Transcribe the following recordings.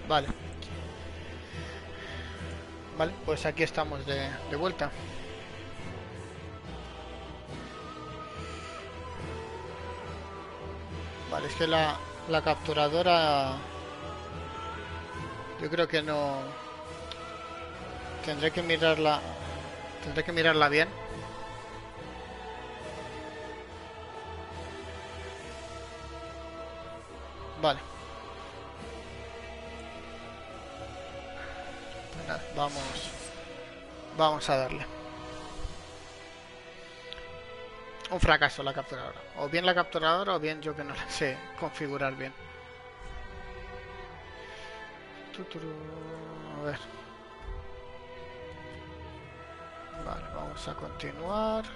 Vale. Vale, pues aquí estamos de vuelta. Vale, es que la capturadora... Yo creo que no... Tendré que mirarla... Tendré que mirarla bien. Vale. Pues nada, vamos a darle. Un fracaso la capturadora. O bien la capturadora o bien yo que no la sé configurar bien. A ver. Vale, vamos a continuar.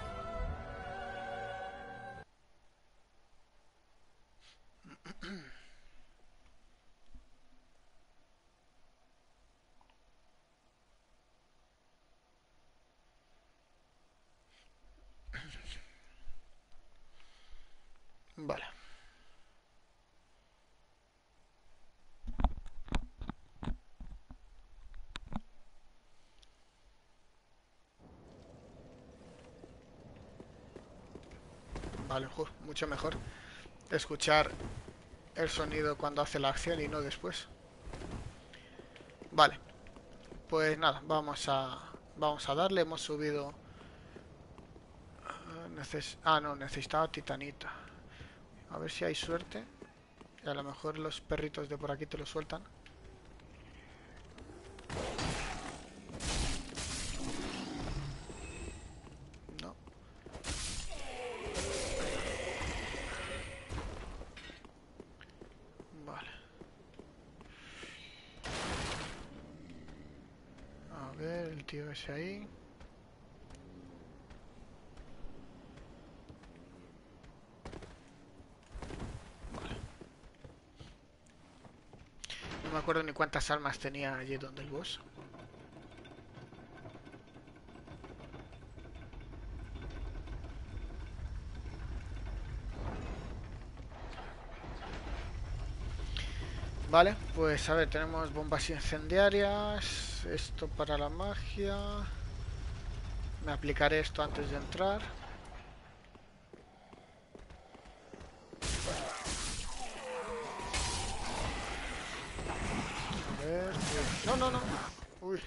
Vale. Vale, mucho mejor escuchar el sonido cuando hace la acción y no después. Vale, pues nada, vamos a darle. Hemos subido. No, necesitaba titanita. A ver si hay suerte. Y a lo mejor los perritos de por aquí te lo sueltan. No. Vale. A ver, el tío ese ahí. No me acuerdo ni cuántas almas tenía allí donde el boss. Vale, pues a ver, tenemos bombas incendiarias. Esto para la magia. Me aplicaré esto antes de entrar. A ver. No, no, no. Uy.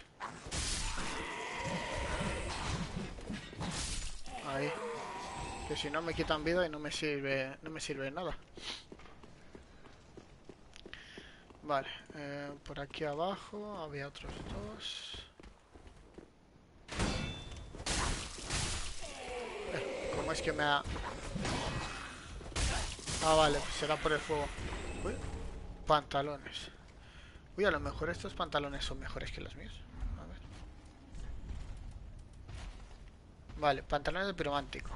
Ahí. Que si no me quitan vida y no me sirve de nada. Vale, por aquí abajo había otros dos. ¿Cómo es que me ha...? Ah, vale, pues será por el fuego. Uy, pantalones. Uy, a lo mejor estos pantalones son mejores que los míos. A ver. Vale, pantalones de piromántico.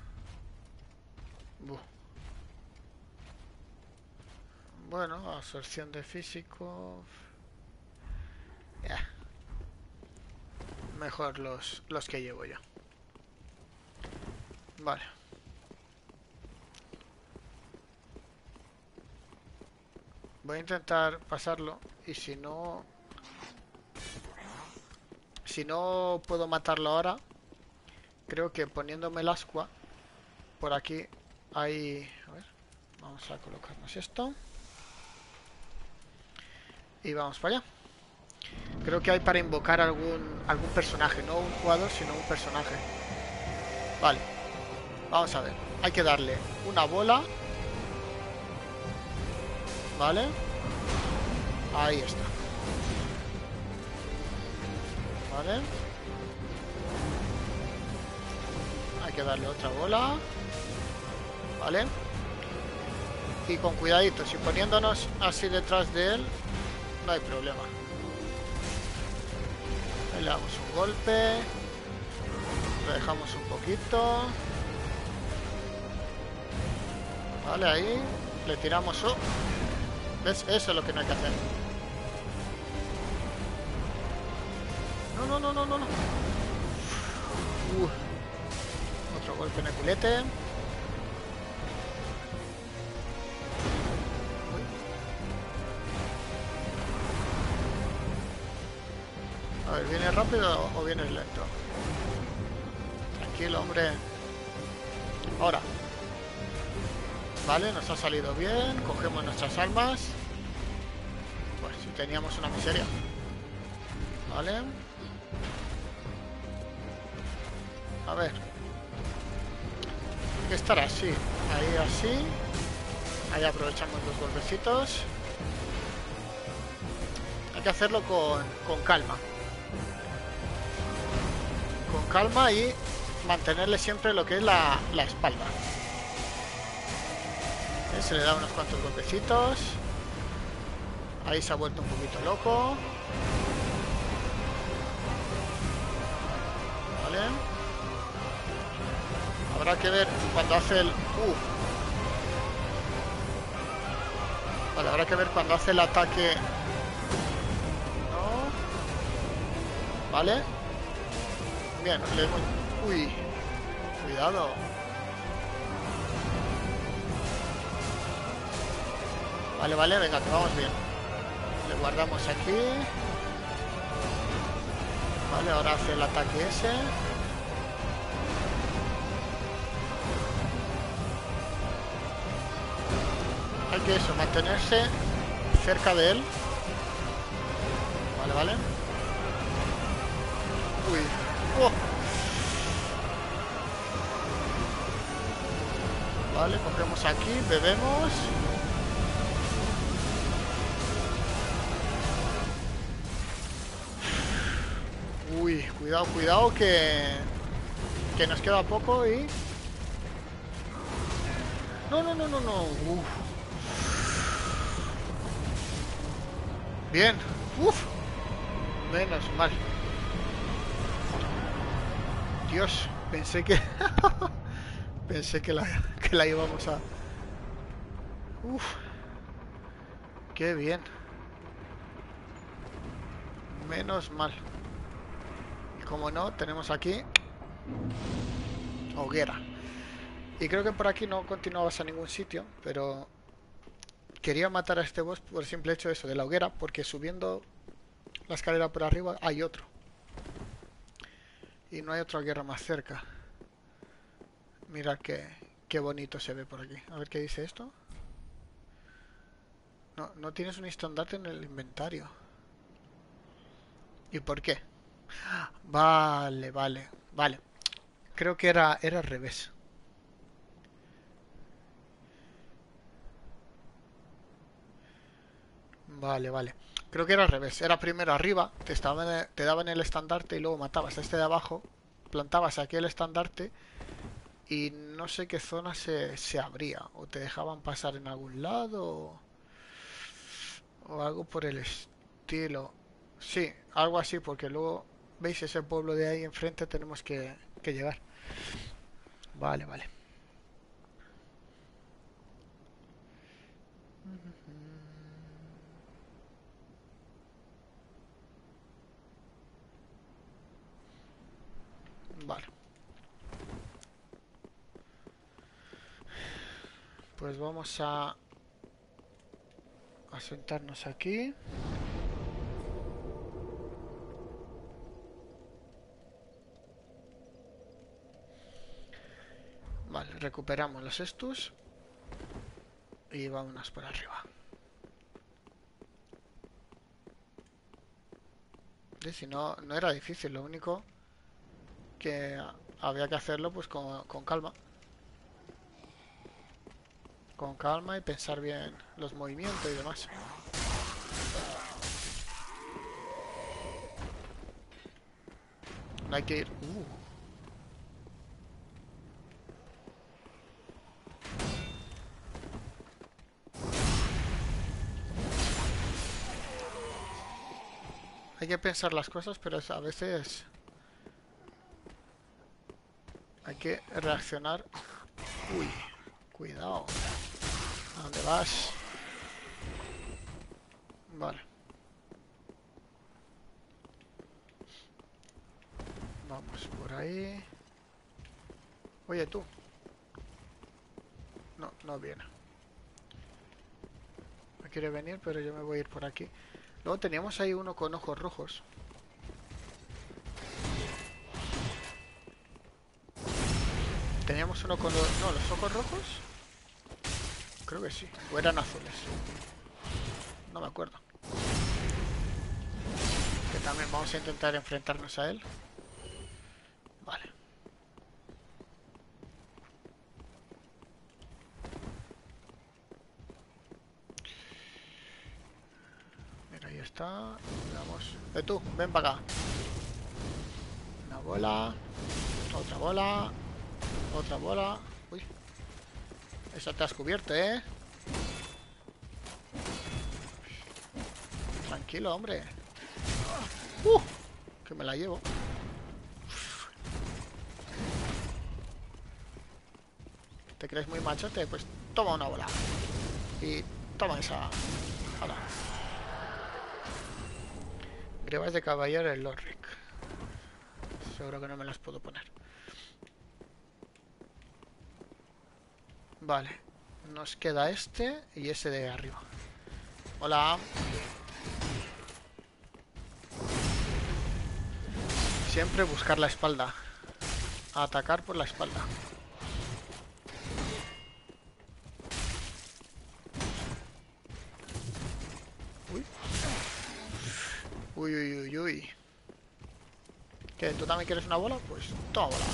Buh. Bueno, absorción de físico. Yeah. Mejor los que llevo yo. Vale. Voy a intentar pasarlo. Y si no... Si no puedo matarlo ahora, creo que poniéndome el ascua por aquí hay... A ver, vamos a colocarnos esto. Y vamos para allá. Creo que hay para invocar algún personaje. No un jugador, sino un personaje. Vale. Vamos a ver. Hay que darle una bola. Vale. Ahí está. Vale. Hay que darle otra bola. Vale. Y con cuidadito. Si poniéndonos así detrás de él, no hay problema. Le damos un golpe. Lo dejamos un poquito. Vale, ahí. Le tiramos... ¿Ves? Eso es lo que no hay que hacer. No, no, no, no, no, no. Otro golpe en el culete. ver, ¿vienes rápido o vienes lento? Tranquilo, hombre. Ahora. Vale, nos ha salido bien. Cogemos nuestras armas. Pues si teníamos una miseria. Vale. A ver. Hay que estar así. Ahí así. Ahí aprovechamos los golpecitos. Hay que hacerlo con calma. Con calma y mantenerle siempre lo que es la espalda. Se le da unos cuantos golpecitos. Ahí se ha vuelto un poquito loco. Vale. Habrá que ver cuando hace el... Vale, habrá que ver cuando hace el ataque. No. Vale. Bien, le hemos... Uy. Cuidado. Vale, vale, venga, que vamos bien. Le guardamos aquí. Vale, ahora hace el ataque ese. Hay que eso, mantenerse cerca de él. Vale, vale. Uy. Oh. Vale, cogemos aquí, bebemos. Uy, cuidado, cuidado, que nos queda poco y... No, no, no, no, no. Uf. Bien. Uf. Menos mal. Dios, pensé que... pensé que la íbamos a... Uf. Qué bien. Menos mal. Y como no, tenemos aquí... hoguera. Y creo que por aquí no continuabas a ningún sitio, pero... quería matar a este boss por el simple hecho de eso, de la hoguera, porque subiendo la escalera por arriba hay otro. Y no hay otra hoguera más cerca. Mirad qué bonito se ve por aquí. A ver qué dice esto. No, no tienes un estandarte en el inventario. ¿Y por qué? Vale, vale, vale. Creo que era al revés. Vale, vale. Creo que era al revés. Era primero arriba, te daban el estandarte y luego matabas a este de abajo, plantabas aquí el estandarte y no sé qué zona se abría. O te dejaban pasar en algún lado o algo por el estilo. Sí, algo así, porque luego, ¿veis ese pueblo de ahí enfrente? Tenemos que llegar. Vale, vale. Vale. Pues vamos a sentarnos aquí. Vale, recuperamos los estus y vámonos por arriba. Y si no, no era difícil, lo único que había que hacerlo pues con calma. Con calma y pensar bien los movimientos y demás. No hay que ir... Hay que pensar las cosas, pero a veces hay que reaccionar. Uy, cuidado. ¿A dónde vas? Vale. Vamos por ahí. Oye, tú. No, no viene. No quiere venir, pero yo me voy a ir por aquí. Luego teníamos ahí uno con ojos rojos. Teníamos uno con los... No, los ojos rojos. Creo que sí. O eran azules. No me acuerdo. Que también vamos a intentar enfrentarnos a él. Vale. Mira, ahí está. Vamos. Tú, ven para acá. Una bola. Otra bola. Otra bola. Uy. Eso te has cubierto, ¿eh? Tranquilo, hombre. Que me la llevo. ¿Te crees muy machote? Pues toma una bola. Y toma esa. Ahora. Grebas de caballero el Lorric. Seguro que no me las puedo poner. Vale. Nos queda este y ese de arriba. Hola. Siempre buscar la espalda. Atacar por la espalda. Uy. Uy, uy, uy, uy. ¿Qué? ¿Tú también quieres una bola? Pues toma bola.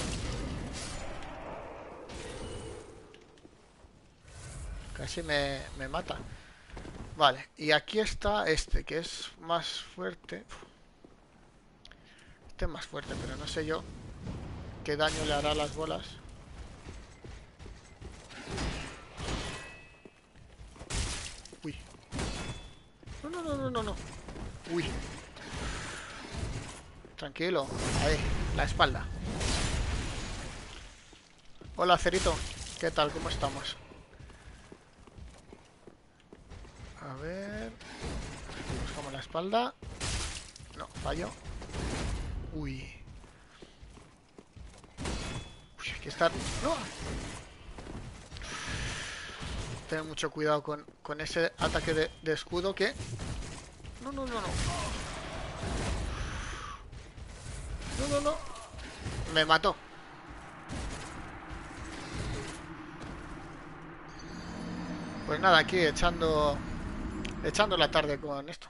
Casi me mata. Vale, y aquí está este, que es más fuerte. Este es más fuerte, pero no sé yo qué daño le hará a las bolas. Uy. No, no, no, no, no, no. Uy. Tranquilo. Ahí, la espalda. Hola, Cerito. ¿Qué tal? ¿Cómo estamos? A ver... Buscamos la espalda. No, fallo. Uy. Uy, hay que estar... ¡No! Tener mucho cuidado con ese ataque de escudo que... No, no, no, no. No, no, no. Me mató. Pues nada, aquí echando la tarde con esto.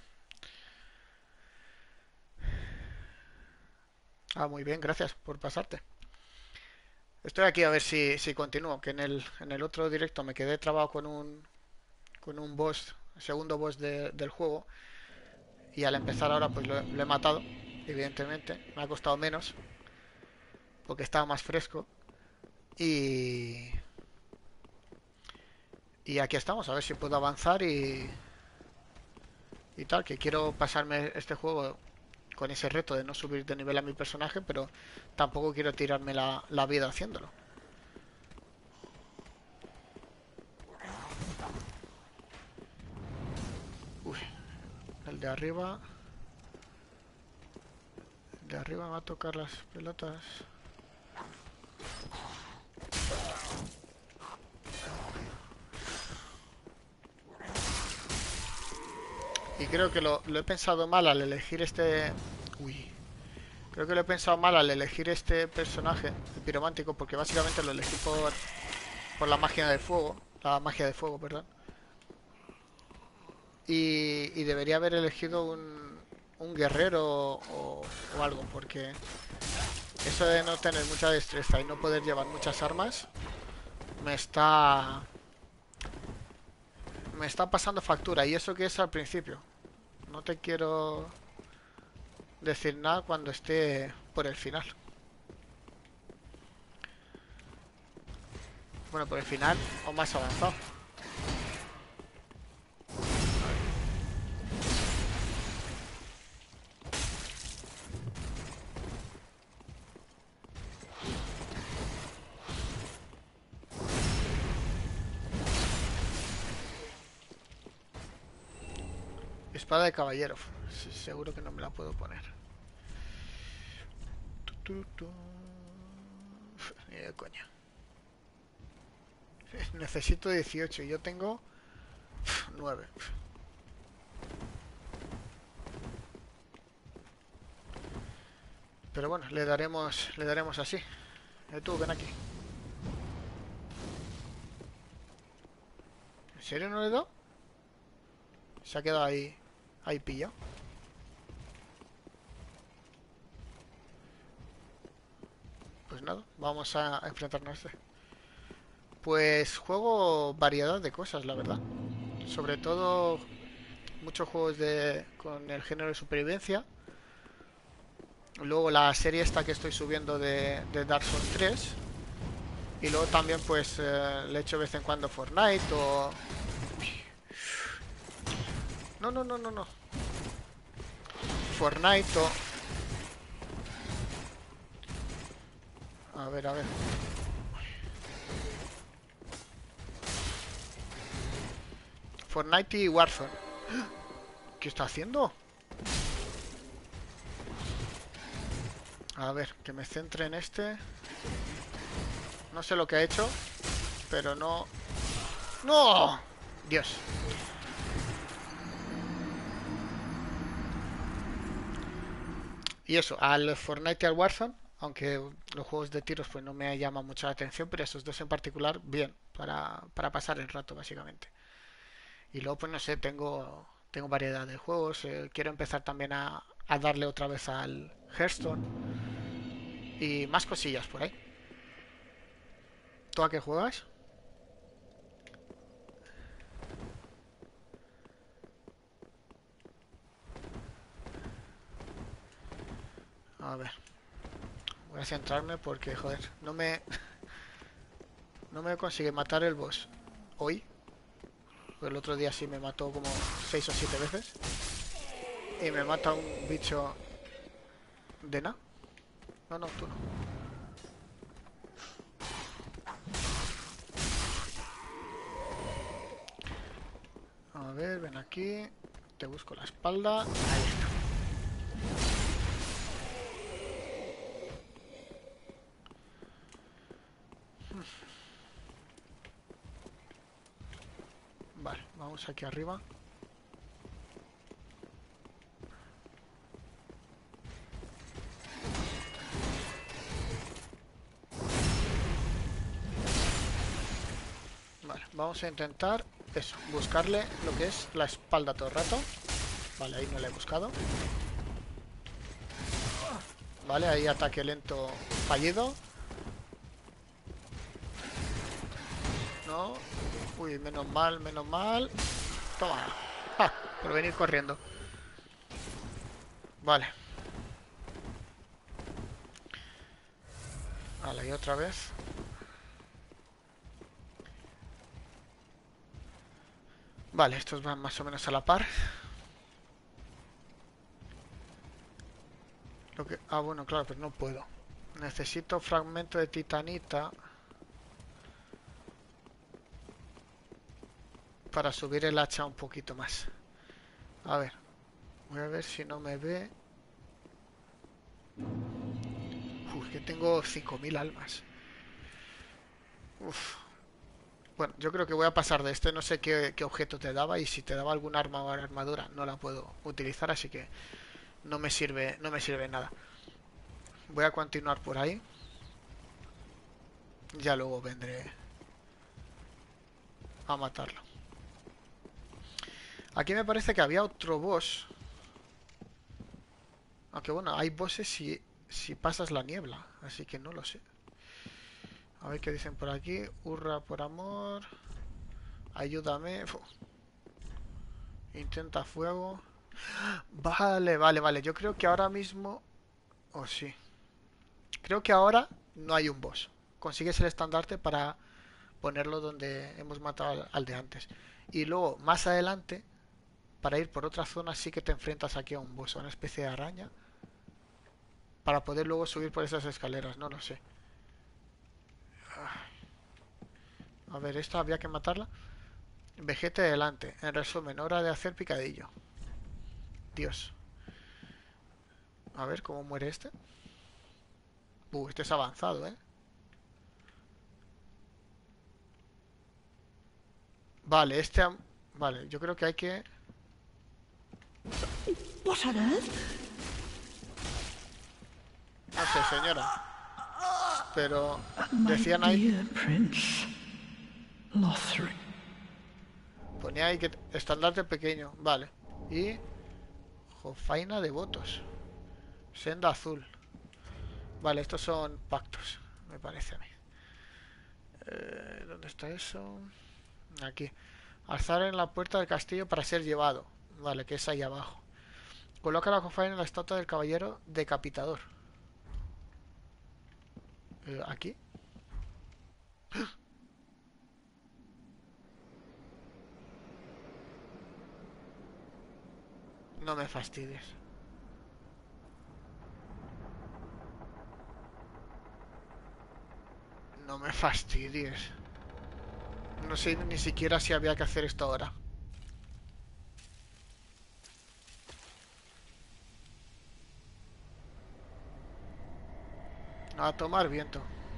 Ah, muy bien, gracias por pasarte. Estoy aquí a ver si continúo, que en el otro directo me quedé trabado con un boss, segundo boss del juego, y al empezar ahora pues lo he matado, evidentemente. Me ha costado menos, porque estaba más fresco. Y, y aquí estamos, a ver si puedo avanzar y tal, que quiero pasarme este juego con ese reto de no subir de nivel a mi personaje, pero tampoco quiero tirarme la vida haciéndolo. Uy, el de arriba... De arriba me va a tocar las pelotas. Y creo que lo he pensado mal al elegir este... Uy. Creo que lo he pensado mal al elegir este personaje, el piromántico, porque básicamente lo elegí por la magia de fuego. La magia de fuego, perdón. Y debería haber elegido un guerrero o algo, porque eso de no tener mucha destreza y no poder llevar muchas armas me está... Me está pasando factura, y eso que es al principio. No te quiero decir nada cuando esté por el final. Bueno, por el final o más avanzado. Espada de caballero. Sí, seguro que no me la puedo poner. Ni de coña. Necesito 18 y yo tengo 9. Pero bueno, le daremos así. Tú, ven aquí. ¿En serio no le he dado? Se ha quedado ahí. Ahí pillado. Pues nada, vamos a enfrentarnos a este. Pues juego variedad de cosas, la verdad. Sobre todo muchos juegos con el género de supervivencia. Luego la serie esta que estoy subiendo de Dark Souls 3. Y luego también pues le echo de vez en cuando Fortnite o... No, no, no, no, no. Fortnite o... A ver, a ver. Fortnite y Warzone. ¿Qué está haciendo? A ver, que me centre en este. No sé lo que ha hecho, pero no... ¡No! Dios. Y eso, al Fortnite y al Warzone, aunque los juegos de tiros pues no me llaman mucho la atención, pero esos dos en particular, bien, para pasar el rato básicamente. Y luego pues no sé, tengo variedad de juegos, quiero empezar también a darle otra vez al Hearthstone y más cosillas por ahí. ¿Tú a qué juegas? A ver, voy a centrarme porque, joder, no me consigue matar el boss hoy. El otro día sí me mató como 6 o 7 veces. Y me mata un bicho de nada. No, no, tú no. A ver, ven aquí. Te busco la espalda. Ahí está. Vale, vamos aquí arriba. Vale, vamos a intentar eso, buscarle lo que es la espalda todo el rato. Vale, ahí no la he buscado. Vale, ahí ataque lento fallido. No. Uy, menos mal, menos mal. Toma. ¡Ja! Por venir corriendo. Vale. Vale, y otra vez. Vale, estos van más o menos a la par. Bueno, claro, pero no puedo. Necesito fragmento de titanita para subir el hacha un poquito más. A ver, voy a ver si no me ve. Uf, que tengo 5000 almas. Uf. Bueno, yo creo que voy a pasar de este. No sé qué objeto te daba y si te daba algún arma o armadura no la puedo utilizar, así que no me sirve nada. Voy a continuar por ahí. Ya luego vendré a matarlo. Aquí me parece que había otro boss. Aunque bueno, hay bosses si pasas la niebla. Así que no lo sé. A ver qué dicen por aquí. Hurra por amor. Ayúdame. Uf. Intenta fuego. Vale, vale, vale. Yo creo que ahora mismo... Oh, sí. Creo que ahora no hay un boss. Consigues el estandarte para ponerlo donde hemos matado al de antes. Y luego, más adelante, para ir por otra zona, sí que te enfrentas aquí a un boss, a una especie de araña. Para poder luego subir por esas escaleras, no lo sé. A ver, esta había que matarla. Vegete delante. En resumen, hora de hacer picadillo. Dios. A ver cómo muere este. Este es avanzado, ¿eh? Vale, Vale, yo creo que hay que... What on earth? No sé, señora. Pero My decían ahí... dear Prince Lothric. Ponía ahí que estandarte pequeño, vale. Y jofaina de votos. Senda azul. Vale, estos son pactos, me parece a mí. ¿Dónde está eso? Aquí. Alzar en la puerta del castillo para ser llevado. Vale, que es ahí abajo. Coloca la jofaina en la estatua del caballero decapitador. ¿Aquí? No me fastidies. No me fastidies. No sé ni siquiera si había que hacer esto ahora. A tomar viento.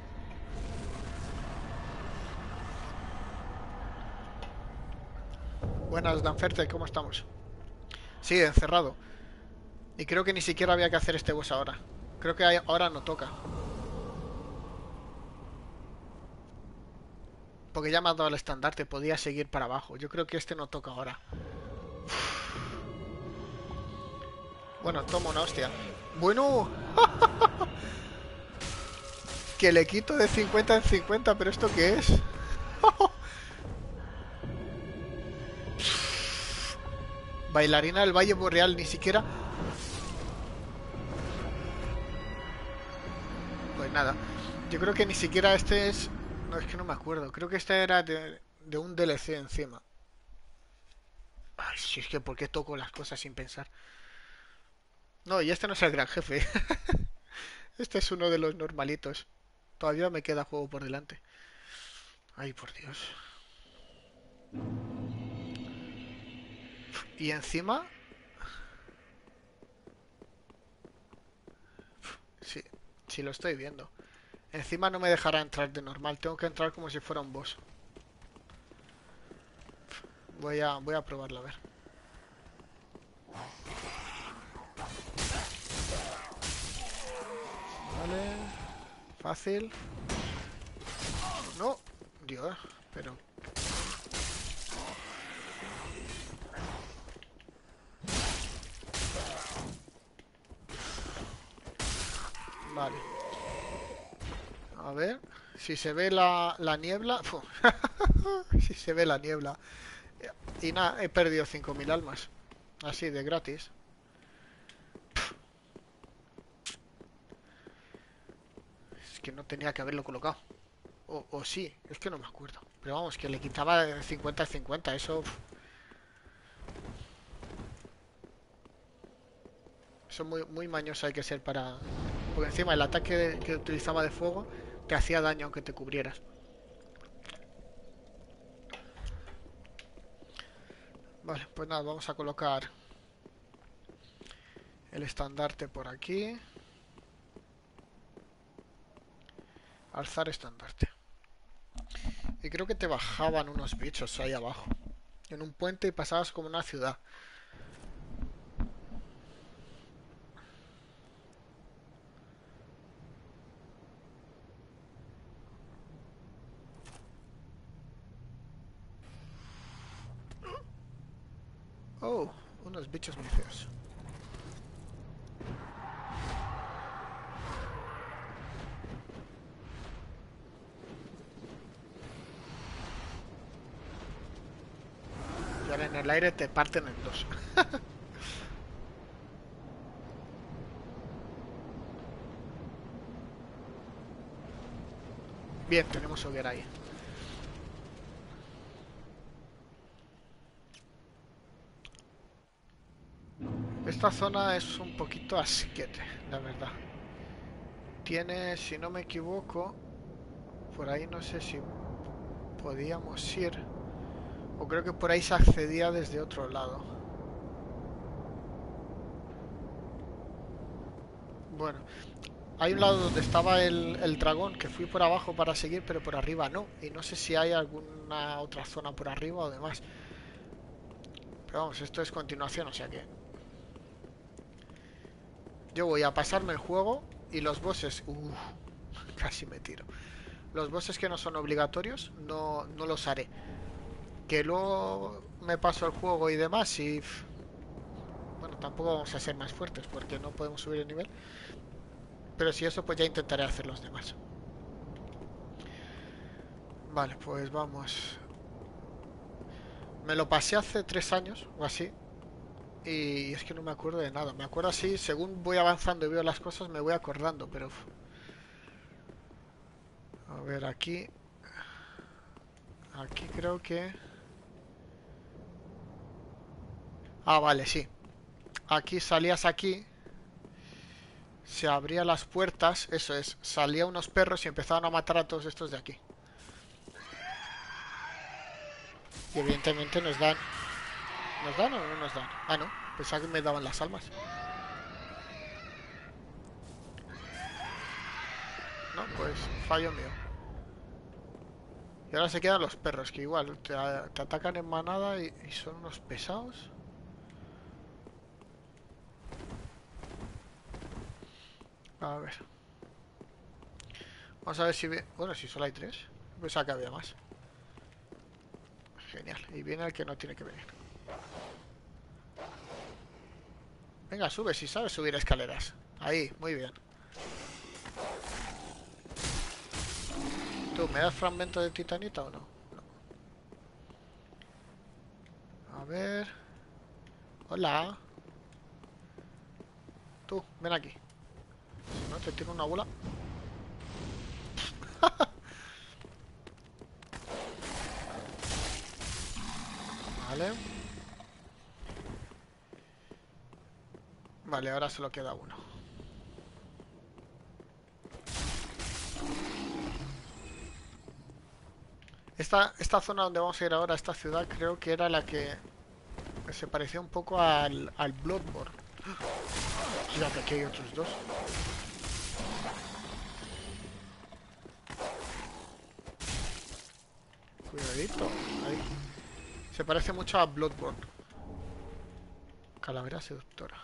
Buenas, Danferte, ¿cómo estamos? Sí, encerrado. Y creo que ni siquiera había que hacer este boss ahora. Creo que ahora no toca. Porque ya me ha dado el estandarte, podía seguir para abajo. Yo creo que este no toca ahora. Bueno, toma una hostia. Bueno, que le quito de 50 en 50, pero ¿esto qué es? Bailarina del Valle Boreal, ni siquiera... Pues nada. Yo creo que ni siquiera este es... No, es que no me acuerdo. Creo que este era de un DLC encima. Ay, si es que ¿por qué toco las cosas sin pensar? No, y este no es el gran jefe. Este es uno de los normalitos. Todavía me queda juego por delante. Ay, por Dios. Y encima... Sí, sí lo estoy viendo. Encima no me dejará entrar de normal. Tengo que entrar como si fuera un boss. Voy a probarlo, a ver. Vale. Fácil. No. Dios, pero... Vale. A ver. Si se ve la niebla... Si se ve la niebla. Y nada, he perdido 5000 almas. Así, de gratis. Es que no tenía que haberlo colocado. O sí, es que no me acuerdo. Pero vamos, que le quitaba de 50 a 50. Eso muy, muy mañoso hay que ser para... Porque encima el ataque que utilizaba de fuego te hacía daño aunque te cubrieras. Vale, pues nada, vamos a colocar el estandarte por aquí. Alzar estandarte. Y creo que te bajaban unos bichos ahí abajo. En un puente y pasabas como una ciudad. Oh, unos bichos muy feos. Y ahora en el aire te parten en dos. Bien, tenemos hoguera ahí. Esta zona es un poquito asquete, la verdad. Tiene, si no me equivoco, por ahí no sé si podíamos ir. O creo que por ahí se accedía desde otro lado. Bueno, hay un lado donde estaba el dragón que fui por abajo para seguir, pero por arriba no. Y no sé si hay alguna otra zona por arriba o demás. Pero vamos, esto es continuación, o sea que... Yo voy a pasarme el juego y los bosses... casi me tiro. Los bosses que no son obligatorios no los haré. Que luego me paso el juego y demás y... Bueno, tampoco vamos a ser más fuertes porque no podemos subir el nivel. Pero si eso, pues ya intentaré hacer los demás. Vale, pues vamos. Me lo pasé hace 3 años o así. Y es que no me acuerdo de nada. Me acuerdo así, según voy avanzando y veo las cosas, me voy acordando. Pero... A ver, aquí... Aquí creo que... Ah, vale, sí. Aquí salías aquí. Se abrían las puertas. Eso es. Salían unos perros y empezaban a matar a todos estos de aquí. Y evidentemente nos dan... ¿Nos dan o no nos dan? Ah, no. Pensaba que me daban las almas. No, pues fallo mío. Y ahora se quedan los perros, que igual te atacan en manada y son unos pesados. A ver. Vamos a ver si... Bueno, si solo hay 3. Pensaba que había más. Genial. Y viene el que no tiene que venir. Venga, sube si sabes subir escaleras. Ahí, muy bien. ¿Tú me das fragmento de titanita o no? No. A ver... Hola. Tú, ven aquí. Si no, te tiro una bola. Vale. Vale, ahora solo queda uno. Esta zona donde vamos a ir ahora, esta ciudad, creo que era la que se parecía un poco al Bloodborne. Fíjate, aquí hay otros dos. Cuidadito. Ahí. Se parece mucho a Bloodborne. Calavera seductora.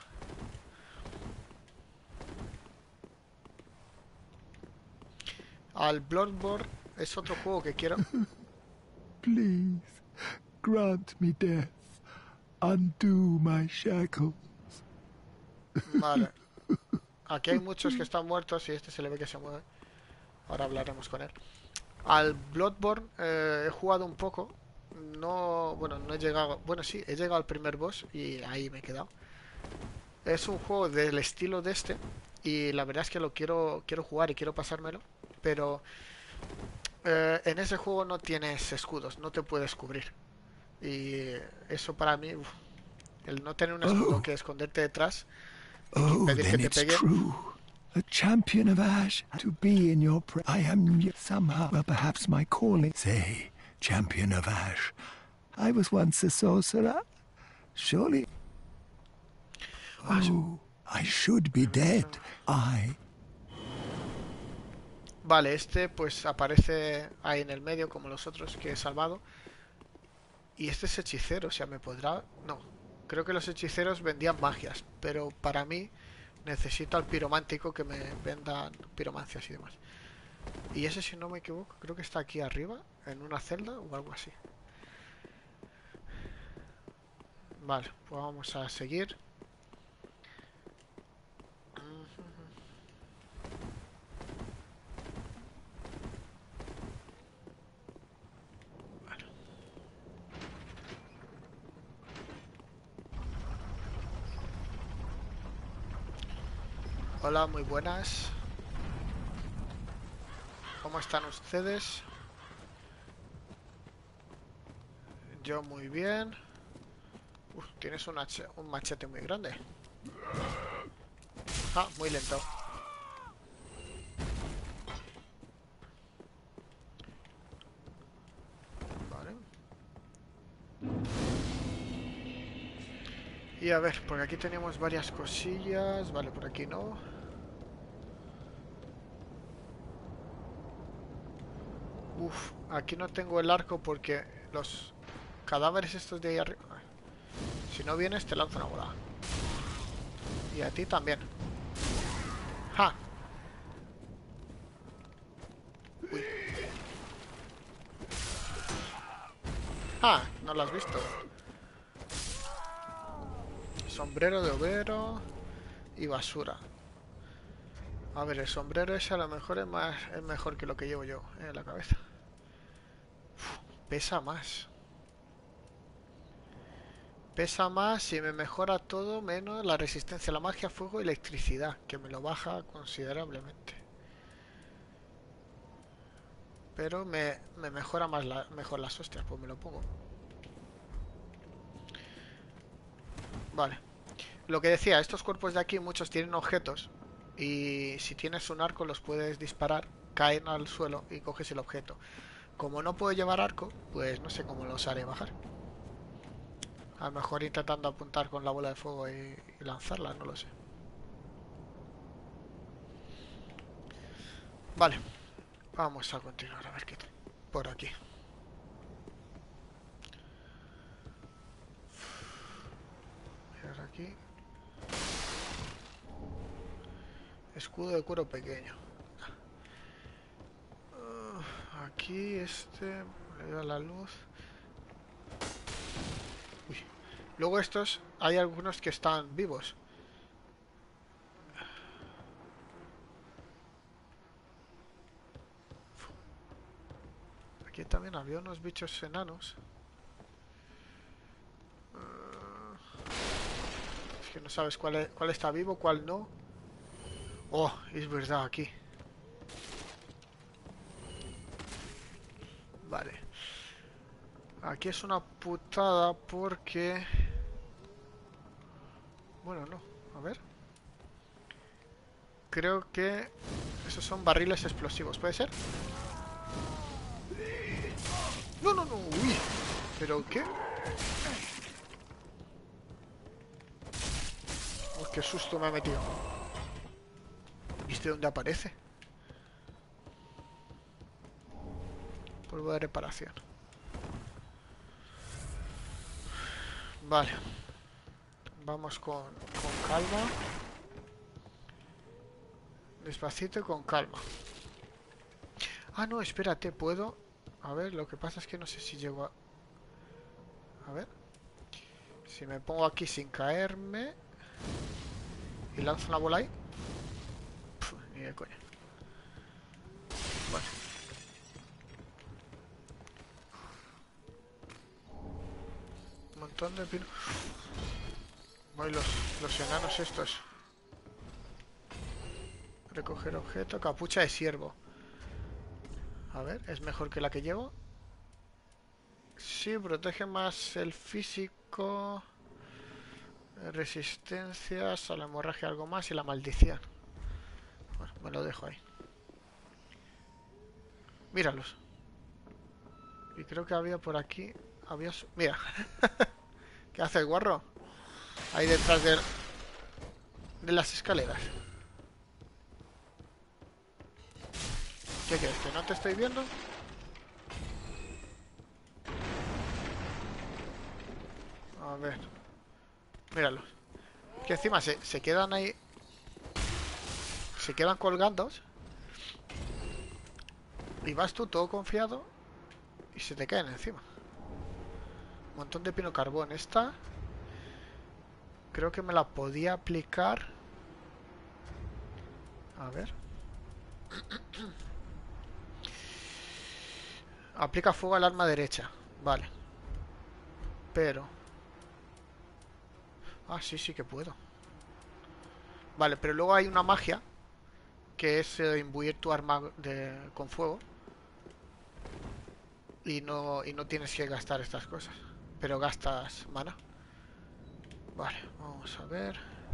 Al Bloodborne es otro juego que quiero. Please, grant me death. Undo my shackles. Vale. Aquí hay muchos que están muertos y este se le ve que se mueve. Ahora hablaremos con él. Al Bloodborne he jugado un poco. No, bueno, no he llegado. Bueno, sí, he llegado al primer boss y ahí me he quedado. Es un juego del estilo de este y la verdad es que lo quiero jugar y quiero pasármelo, pero en ese juego no tienes escudos, no te puedes cubrir. Y eso para mí, el no tener un escudo Oh, que esconderte detrás y que oh, impedir que then te it's pegue. true. A champion of Ash to be in your I am somehow, well, perhaps my calling. Say, champion of Ash, I was once a sorcerer. Surely. Ah, Oh, I should be dead. I. vale, este pues aparece ahí en el medio como los otros que he salvado. Y este es hechicero, o sea, me podrá... No, creo que los hechiceros vendían magias, pero para mí necesito al piromántico que me vendan piromancias y demás. Y ese, si no me equivoco, creo que está aquí arriba, en una celda o algo así. Vale, pues vamos a seguir. Vale. Hola, muy buenas. ¿Cómo están ustedes? Yo muy bien. Uf, tienes un machete muy grande. Ah, muy lento. Vale. Y a ver, por aquí tenemos varias cosillas. Vale, por aquí no. Uf, aquí no tengo el arco porque los cadáveres estos de ahí arriba... Si no vienes te lanzo una bola. Y a ti también. ¡Ja! Uy. Ah, no lo has visto. Sombrero de overo y basura. A ver, el sombrero ese a lo mejor es mejor que lo que llevo yo en la cabeza. Pesa más. Pesa más y me mejora todo menos la resistencia a la magia, fuego y electricidad, que me lo baja considerablemente. Pero me mejora más mejor las hostias, pues me lo pongo. Vale. Lo que decía, estos cuerpos de aquí muchos tienen objetos y si tienes un arco los puedes disparar, caen al suelo y coges el objeto. Como no puedo llevar arco, pues no sé cómo los haré bajar. A lo mejor intentando apuntar con la bola de fuego y lanzarla, no lo sé. Vale, vamos a continuar a ver qué tal. Por aquí. Mirar aquí. Escudo de cuero pequeño. Aquí le da la luz. Uy. Luego estos, hay algunos que están vivos. Aquí también había unos bichos enanos. Es que no sabes cuál está vivo, cuál no. Oh, es verdad, aquí. Vale. Aquí es una putada porque... Bueno, no. A ver. Creo que... Esos son barriles explosivos, ¿puede ser? No, no, no. Uy. ¿Pero qué? Oh, qué susto me ha metido. ¿Viste dónde aparece? Polvo de reparación. Vale. Vamos con calma. Despacito y con calma. Ah, no, espérate, puedo... A ver, lo que pasa es que no sé si llego a... A ver. Si me pongo aquí sin caerme... Y lanzo una bola ahí... Puf, ni de coña. Vale. Un montón de pino... Voy los enanos estos. Recoger objeto, capucha de ciervo. A ver, ¿es mejor que la que llevo? Sí, protege más el físico. Resistencias a la hemorragia, algo más y la maldición. Bueno, me lo dejo ahí. Míralos. Y creo que había por aquí... Mira. ¿Qué hace el guarro? Ahí detrás de las escaleras. ¿Qué crees? ¿Que no te estoy viendo? A ver. Míralos. Que encima se quedan ahí. Se quedan colgando. Y vas tú todo confiado. Y se te caen encima. Un montón de pino carbón. Esta... Creo que me la podía aplicar. A ver. Aplica fuego al arma derecha. Vale. Pero... Ah, sí, sí que puedo. Vale, pero luego hay una magia que es imbuir tu arma con fuego y no tienes que gastar estas cosas, pero gastas mana. Vale, vamos a ver.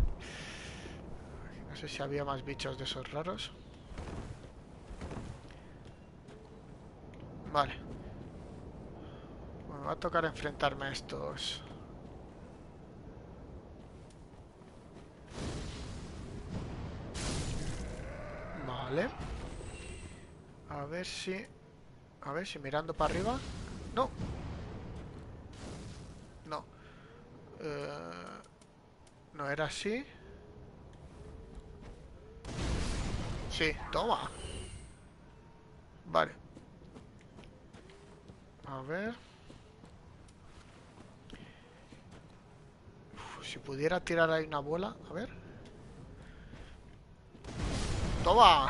No sé si había más bichos de esos raros. Vale. Bueno, me va a tocar enfrentarme a estos. Vale. A ver si... A ver si mirando para arriba... No. No. No era así. Sí, toma. Vale. A ver. Si pudiera tirar ahí una bola, a ver. ¡Toma!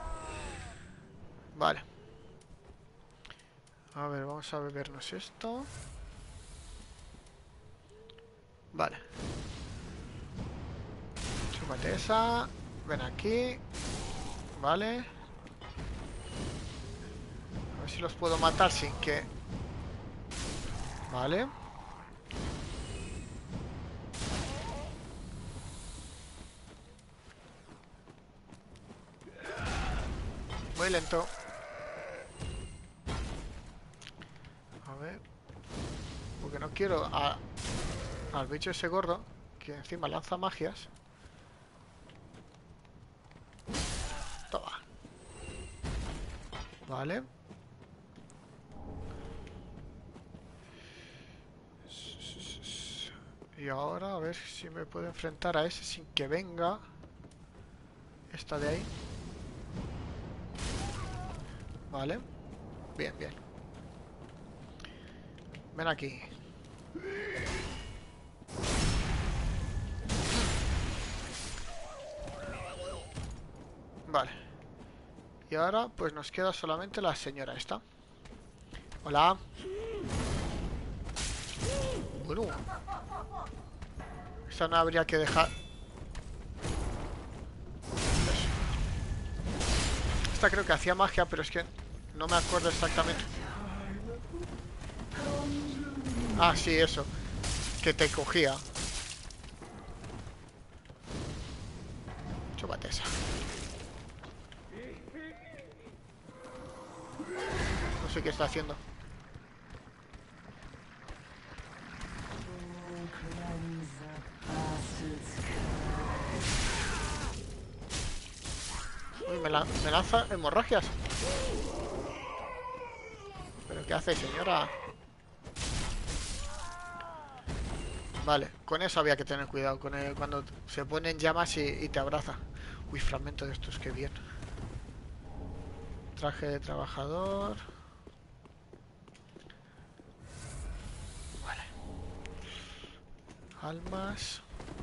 Vale. A ver, vamos a bebernos esto. Vale. Chúpate esa. Ven aquí. Vale. A ver si los puedo matar sin que... Vale. Muy lento. A ver. Porque no quiero al bicho ese gordo, que encima lanza magias. Toma. Vale. Y ahora a ver si me puedo enfrentar a ese sin que venga esta de ahí. Vale. Bien, bien. Ven aquí. Vale. Y ahora pues nos queda solamente la señora esta. Hola. Bueno. Esta no habría que dejar... Eso. Esta creo que hacía magia, pero es que no me acuerdo exactamente. Ah, sí, eso. Que te cogía. Chúpate esa. No sé qué está haciendo. Uy, me lanza hemorragias. ¿Pero qué hace, señora? Vale, con eso había que tener cuidado. Con cuando se pone en llamas y te abraza. Uy, fragmento de estos, qué bien. Traje de trabajador. Vale. Almas.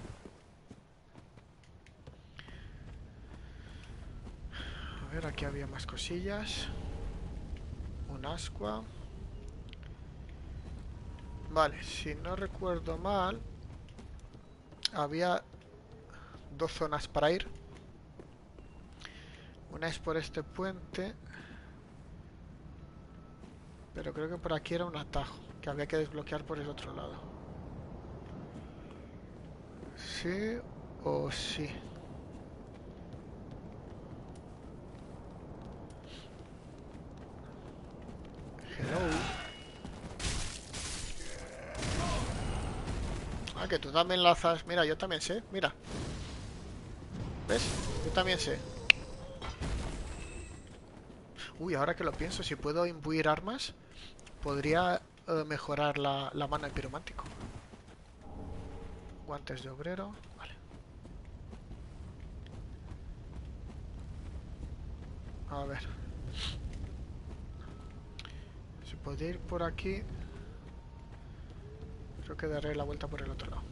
A ver, aquí había más cosillas. Un ascua. Vale, si no recuerdo mal, había dos zonas para ir. Una es por este puente, pero creo que por aquí era un atajo que había que desbloquear por el otro lado. ¿Sí o sí? Hello. Ah, que tú también lanzas. Mira, yo también sé. Mira. ¿Ves? Yo también sé. Uy, ahora que lo pienso, si puedo imbuir armas, podría mejorar la mano de piromántico. Guantes de obrero. Vale. A ver. Si puedo ir por aquí, creo que daré la vuelta por el otro lado.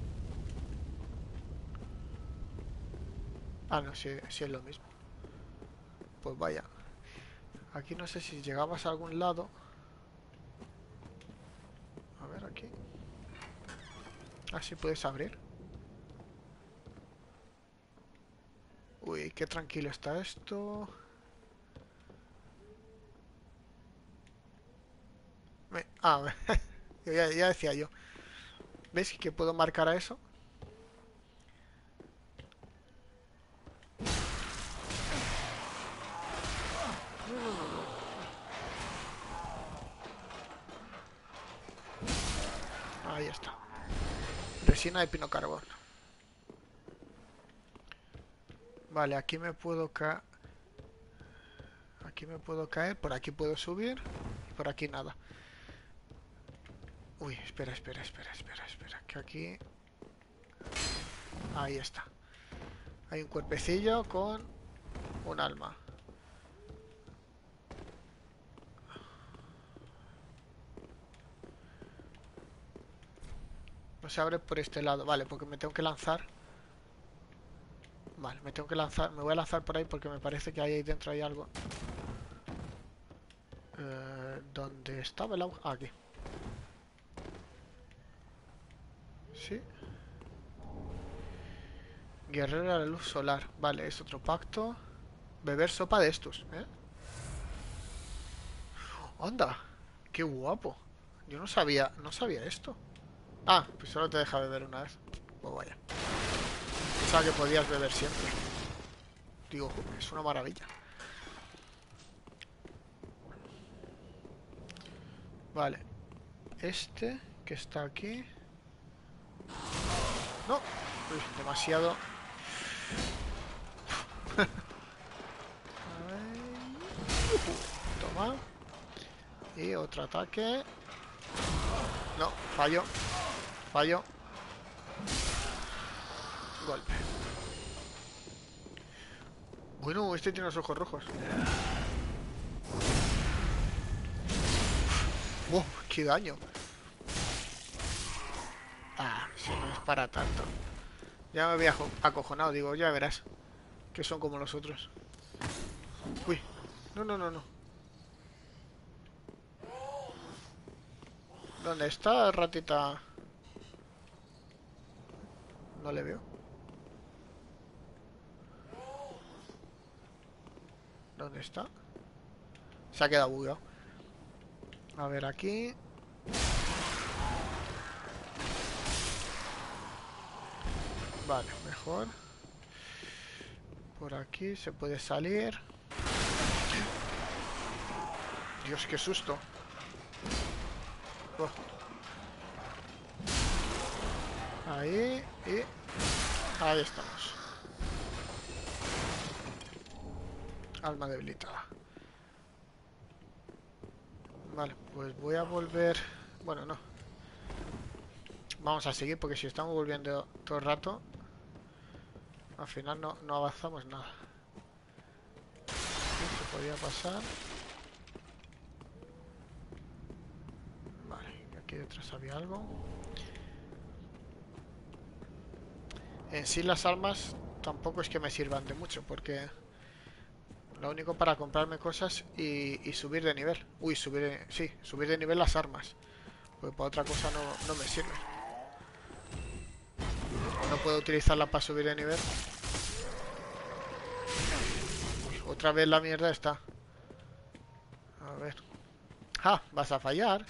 Ah, no, sí, sí es lo mismo. Pues vaya. Aquí no sé si llegabas a algún lado. A ver, aquí. Ah, sí puedes abrir. Uy, qué tranquilo está esto. Ah, ya decía yo. ¿Ves que puedo marcar a eso? Ahí está. Resina de pino carbón. Vale, aquí me puedo caer. Aquí me puedo caer. Por aquí puedo subir. Y por aquí nada. Uy, espera. Que aquí... Ahí está. Hay un cuerpecillo con un alma. No se abre por este lado. Vale, porque me tengo que lanzar. Vale, me tengo que lanzar. Me voy a lanzar por ahí porque me parece que ahí dentro hay algo. ¿Dónde estaba el agua? Ah, aquí. Sí. Guerrero a la luz solar. Vale, es otro pacto. Beber sopa de estos, ¿eh? ¡Anda! ¡Qué guapo! Yo no sabía esto. Ah, pues solo te deja beber una vez. Pues vaya. Pensaba que podías beber siempre. Digo, es una maravilla. Vale. Este que está aquí. No. Uy, demasiado. Toma. Y otro ataque. No, fallo. Fallo. Golpe. Bueno, este tiene los ojos rojos. ¡Oh, qué daño! Ah, si no es para tanto. Ya me había acojonado, digo, ya verás. Que son como los otros. Uy. No, no, no, no. ¿Dónde está, ratita? No le veo. ¿Dónde está? Se ha quedado bugueado. A ver, aquí. Vale, mejor. Por aquí se puede salir. Dios, qué susto. Oh. Ahí y... Ahí estamos. Alma debilitada. Vale, pues voy a volver... Bueno, no. Vamos a seguir porque si estamos volviendo todo el rato, al final no avanzamos nada. Aquí se podía pasar. Vale, aquí detrás había algo. En sí las armas tampoco es que me sirvan de mucho porque lo único para comprarme cosas y subir de nivel. Uy, subir de nivel las armas. Porque para otra cosa no me sirve. No puedo utilizarla para subir de nivel. Uy, otra vez la mierda está. A ver. ¡Ja! Vas a fallar.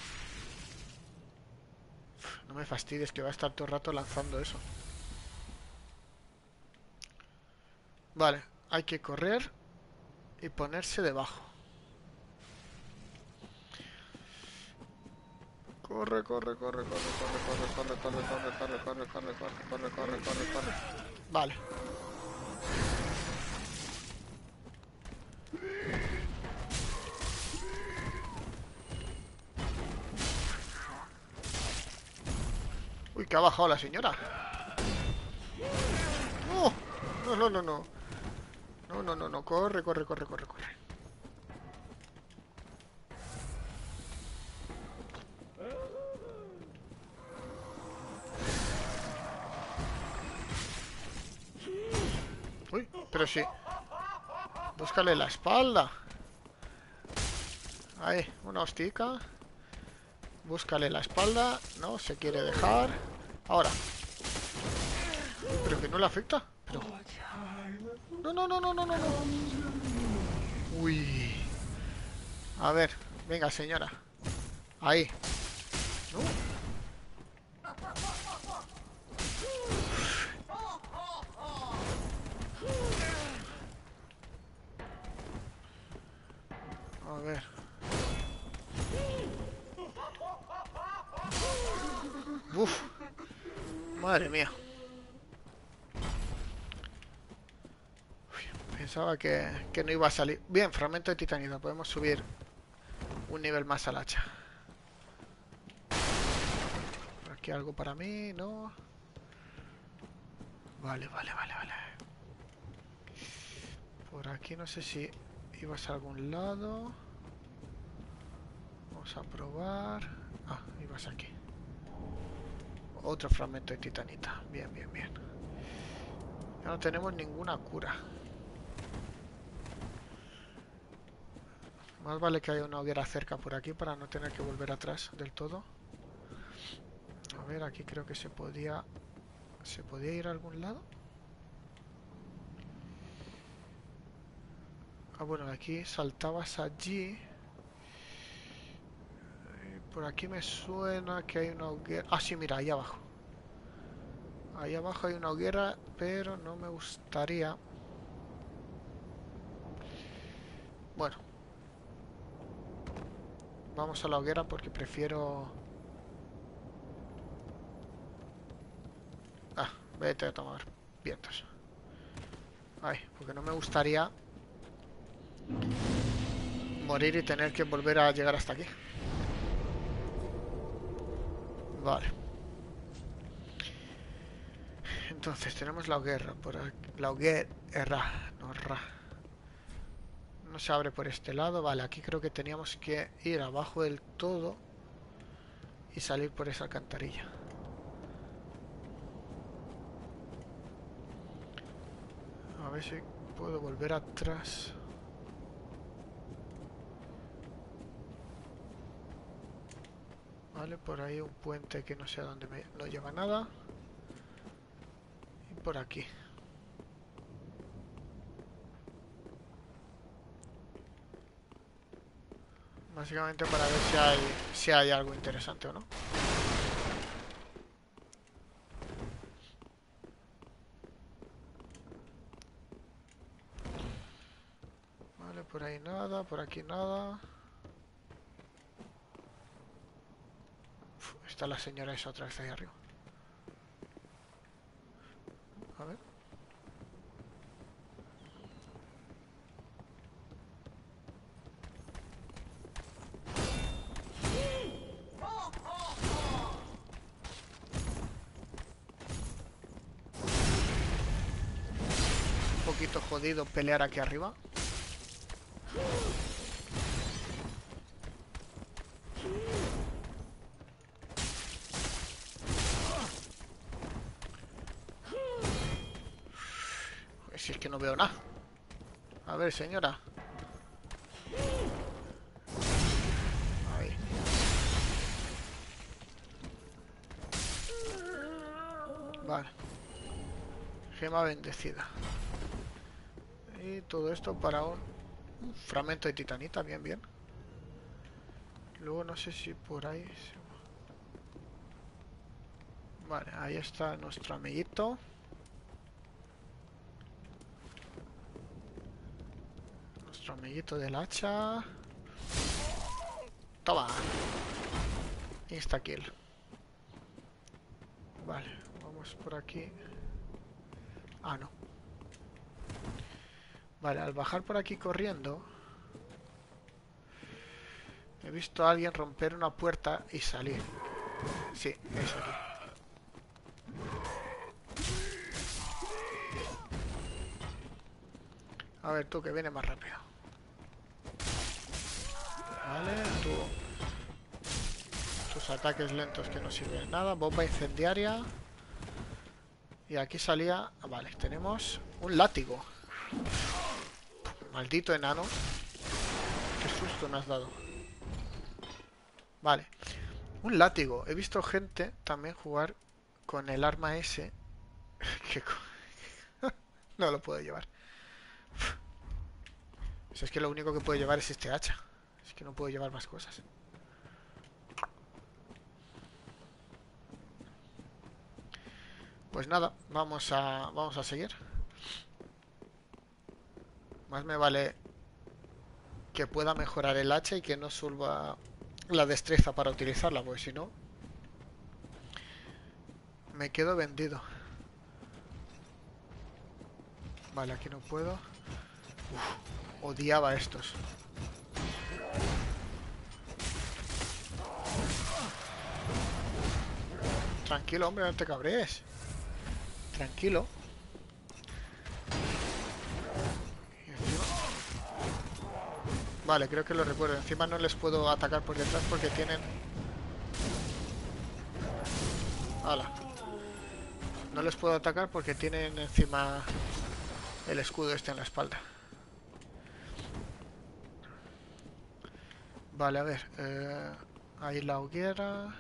No me fastidies que va a estar todo el rato lanzando eso. Vale, hay que correr y ponerse debajo. Corre, corre, corre, corre, corre, corre, corre, corre, corre, corre, corre, corre, corre, corre, corre, corre. Vale. Uy, que ha bajado la señora. No, no, no, no, no. No, no, no, no. Corre, corre, corre, corre, corre. Uy, pero sí. Búscale la espalda. Ahí, una hostica. Búscale la espalda. No, se quiere dejar. Ahora. Uy, pero que no le afecta. Pero... No, no, no, no, no, no, no. Uy. A ver, venga, señora. Ahí. No. A ver. Uf. Madre mía. Uy, pensaba que no iba a salir. Bien, fragmento de titanita. Podemos subir un nivel más al hacha. Por aquí algo para mí, ¿no? Vale, vale, vale, vale. Por aquí no sé si ibas a algún lado. Vamos a probar. Ah, ibas aquí. Otro fragmento de titanita. Bien, bien, bien. Ya no tenemos ninguna cura. Más vale que haya una hoguera cerca por aquí para no tener que volver atrás del todo. A ver, aquí creo que se podía... ¿Se podía ir a algún lado? Ah, bueno, aquí saltabas allí. Por aquí me suena que hay una hoguera... Ah, sí, mira, ahí abajo. Ahí abajo hay una hoguera, pero no me gustaría... Bueno. Vamos a la hoguera porque prefiero... Ah, vete a tomar vientos. Ay, porque no me gustaría morir y tener que volver a llegar hasta aquí. Vale. Entonces tenemos la hoguera por aquí. La hoguera, no ra. No se abre por este lado. Vale, aquí creo que teníamos que ir abajo del todo y salir por esa alcantarilla. A ver si puedo volver atrás. Vale, por ahí un puente que no sé a dónde no lleva nada. Y por aquí. Básicamente para ver si hay algo interesante o no. Vale, por ahí nada, por aquí nada. Uf, está la señora esa otra vez ahí arriba. A ver. Un poquito jodido pelear aquí arriba. Si es que no veo nada. A ver, señora. Ahí. Vale. Gema bendecida. Y todo esto para un fragmento de titanita. Bien, bien. Luego no sé si por ahí... Vale, ahí está nuestro amiguito. Nuestro amiguito del hacha. Toma. Insta kill. Vale, vamos por aquí. Ah, no. Vale, al bajar por aquí corriendo, he visto a alguien romper una puerta y salir. Sí, es aquí. A ver, tú que vienes más rápido. Vale, tus ataques lentos que no sirven de nada. Bomba incendiaria. Y aquí salía... Ah, vale, tenemos un látigo. Maldito enano. Qué susto me has dado. Vale. Un látigo. He visto gente también jugar con el arma ese. No lo puedo llevar. Si es que lo único que puedo llevar es este hacha. Es que no puedo llevar más cosas. Pues nada, vamos a seguir. Más me vale que pueda mejorar el hacha y que no suba la destreza para utilizarla, porque si no me quedo vendido. Vale, aquí no puedo. Uf, odiaba estos. Tranquilo, hombre, no te cabrees. Tranquilo. Vale, creo que lo recuerdo. Encima no les puedo atacar por detrás porque tienen... Hala. No les puedo atacar porque tienen encima el escudo este en la espalda. Vale, a ver. Ahí la hoguera.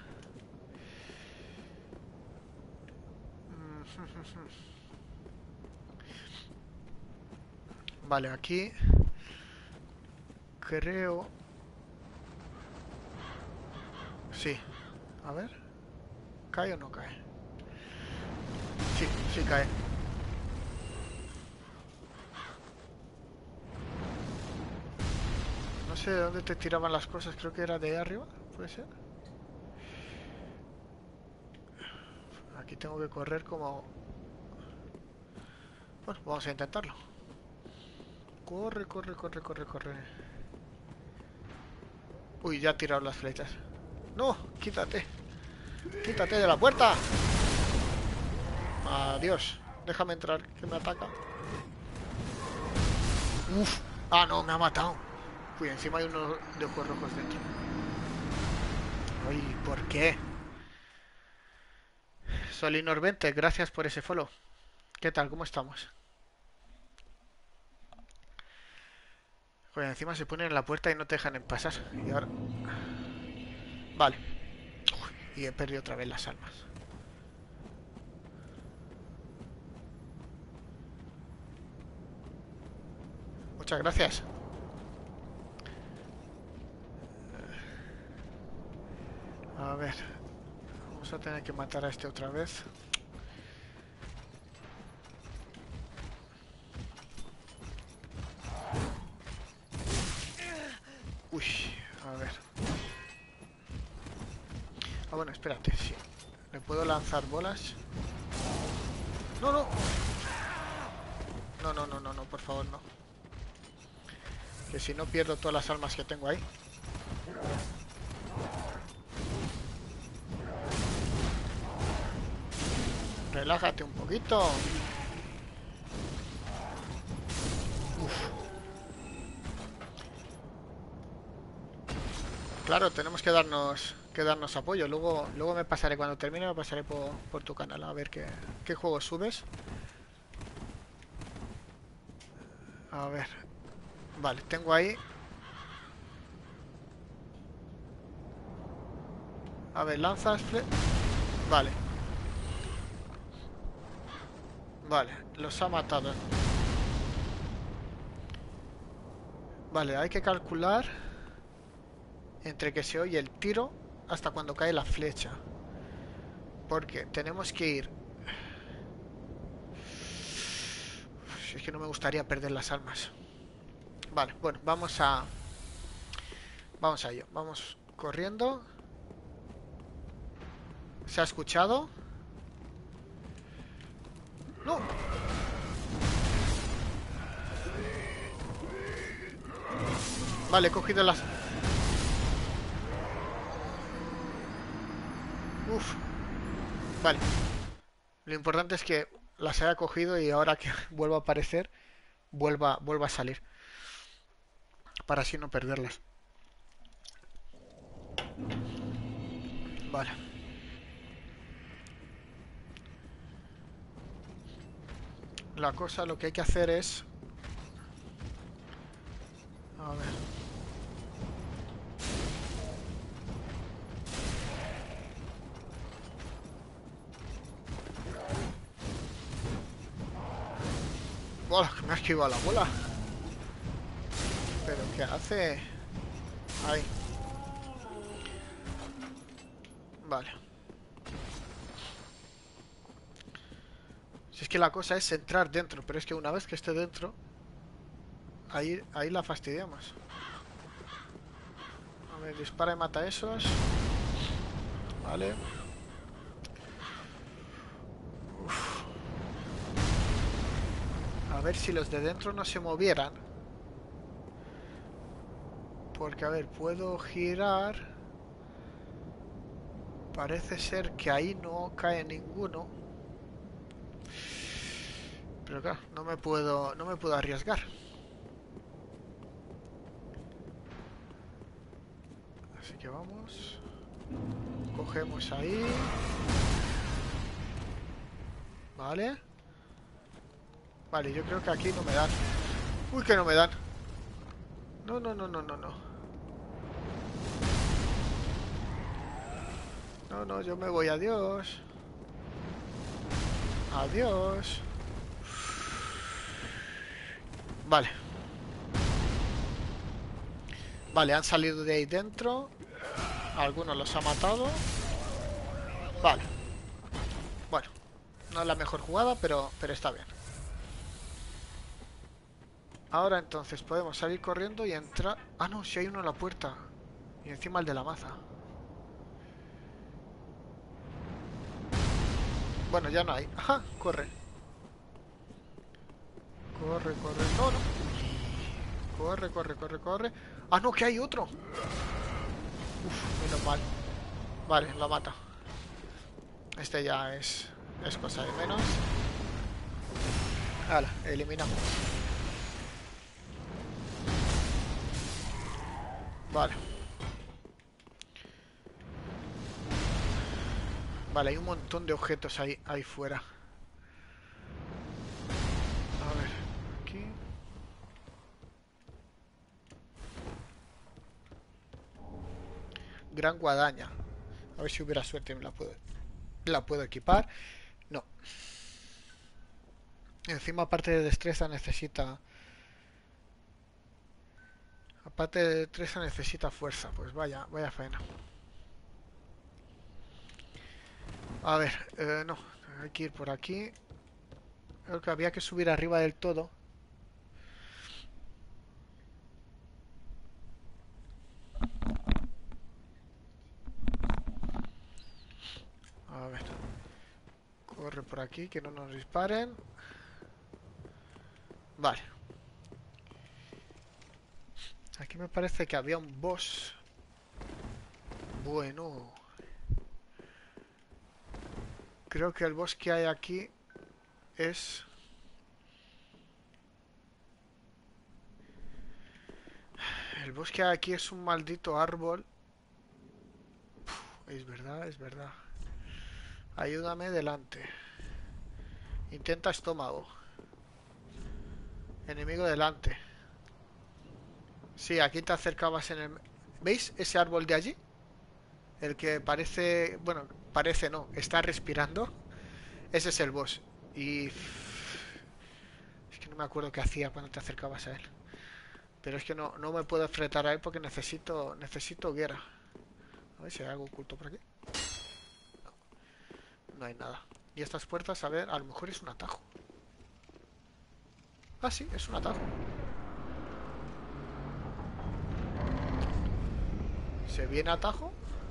Vale, aquí creo... Sí. A ver. ¿Cae o no cae? Sí, sí cae. No sé de dónde te tiraban las cosas. Creo que era de ahí arriba. ¿Puede ser? Aquí tengo que correr como... Bueno, vamos a intentarlo. Corre, corre, corre, corre, corre. Uy, ya ha tirado las flechas. ¡No! ¡Quítate! ¡Quítate de la puerta! Adiós. Déjame entrar, que me ataca. Uf. Ah, no, me ha matado. Uy, encima hay unos de ojos rojos dentro. Uy, ¿por qué? Solinor20, gracias por ese follow. ¿Qué tal? ¿Cómo estamos? Joder, encima se ponen en la puerta y no te dejan en pasar. Y ahora... Vale. Uy, y he perdido otra vez las almas. Muchas gracias. A ver. Vamos a tener que matar a este otra vez. Uy, a ver. Ah, bueno, espérate, sí. ¿Le puedo lanzar bolas? ¡No, no! No, no, no, no, no, por favor, no. Que si no pierdo todas las almas que tengo ahí. Relájate un poquito. Uf. Claro, tenemos que darnos apoyo. Luego me pasaré, cuando termine, me pasaré por tu canal a ver qué juegos subes. A ver. Vale, tengo ahí. A ver, lanzas. Vale. Vale, los ha matado. Vale, hay que calcular entre que se oye el tiro hasta cuando cae la flecha. Porque tenemos que ir... Si es que no me gustaría perder las almas. Vale, bueno, vamos a ello. Vamos corriendo. ¿Se ha escuchado? ¡No! Vale, he cogido las... Uf. Vale. Lo importante es que las haya cogido y ahora que vuelva a aparecer, vuelva a salir. Para así no perderlas. Vale. La cosa, lo que hay que hacer es... A ver. ¡Bola! Que me ha esquivado la bola. ¿Pero qué hace? Ahí. Vale. Si es que la cosa es entrar dentro, pero es que una vez que esté dentro, ahí la fastidiamos. A ver, dispara y mata a esos. Vale. Uf. A ver si los de dentro no se movieran. Porque, a ver, puedo girar. Parece ser que ahí no cae ninguno. Pero claro, no me puedo arriesgar. Así que vamos. Cogemos ahí. ¿vale? Vale, yo creo que aquí no me dan. Uy, que no me dan. No, no, no, no, no, no. No, no, yo me voy, adiós. Adiós. Vale. Vale, han salido de ahí dentro. Algunos los ha matado. Vale. Bueno, no es la mejor jugada, pero está bien. Ahora entonces podemos salir corriendo y entrar... Ah, no, si hay uno en la puerta. Y encima el de la maza. Bueno, ya no hay. Ajá, corre. Corre, corre. No, no. Corre, corre, corre, corre. Ah, no, que hay otro. Uf, menos mal. Vale, lo mata. Este ya es cosa de menos. Hala, eliminamos. Vale. Vale, hay un montón de objetos ahí fuera. A ver, aquí. Gran guadaña. A ver si hubiera suerte y me la puedo equipar. No. Encima, aparte de destreza, necesita... Aparte de destreza, necesita fuerza. Pues vaya faena. A ver, no. Hay que ir por aquí. Creo que había que subir arriba del todo. A ver. Corre por aquí, que no nos disparen. Vale. Aquí me parece que había un boss. Bueno. Creo que el boss que hay aquí es... El boss que hay aquí es un maldito árbol. Es verdad, es verdad. Ayúdame delante. Intenta estómago. Enemigo delante. Sí, aquí te acercabas en el... ¿Veis ese árbol de allí? El que parece... Bueno, parece no. Está respirando. Ese es el boss. Y... Es que no me acuerdo qué hacía cuando te acercabas a él. Pero es que no me puedo enfrentar a él porque necesito hoguera. A ver si hay algo oculto por aquí. No hay nada. Y estas puertas, a ver, a lo mejor es un atajo. Ah, sí, es un atajo. ¿Se viene atajo?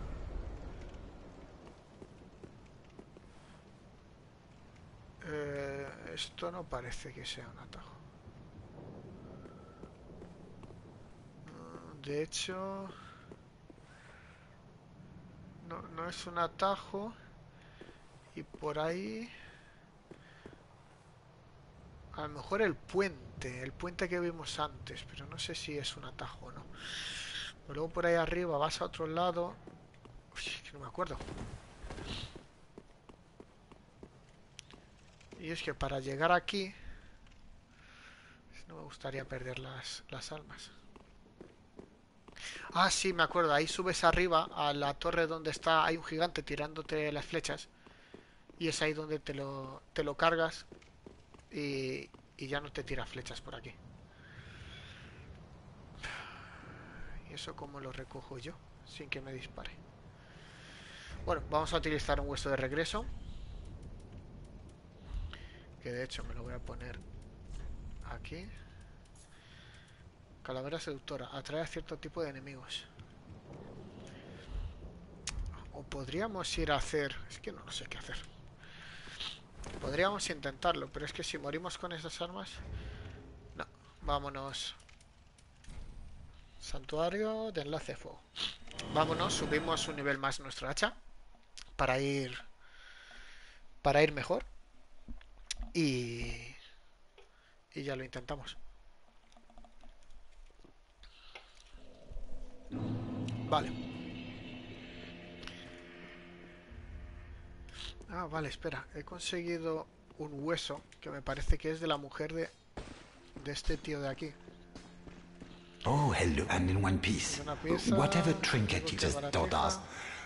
Esto no parece que sea un atajo. De hecho... No es un atajo. Y por ahí... A lo mejor el puente que vimos antes, pero no sé si es un atajo o no. Pero luego por ahí arriba vas a otro lado. Uy, que no me acuerdo. Y es que para llegar aquí no me gustaría perder las almas. Ah, sí, me acuerdo. Ahí subes arriba a la torre donde está. Hay un gigante tirándote las flechas. Y es ahí donde te lo cargas. Y ya no te tira flechas por aquí. ¿Y eso cómo lo recojo yo? Sin que me dispare. Bueno, vamos a utilizar un hueso de regreso. Que de hecho me lo voy a poner aquí. Calavera seductora. Atrae a cierto tipo de enemigos. O podríamos ir a hacer... Es que no sé qué hacer. Podríamos intentarlo, pero es que si morimos con esas armas... No, vámonos. Santuario de enlace de fuego. Vámonos, subimos un nivel más nuestro hacha. Para ir... Para ir mejor. Y... Y ya lo intentamos. Vale. Ah, vale, espera. He conseguido un hueso que me parece que es de la mujer de este tío de aquí. Oh, hello, and in one piece. Una pieza, Whatever trinket you que just told baratija. us.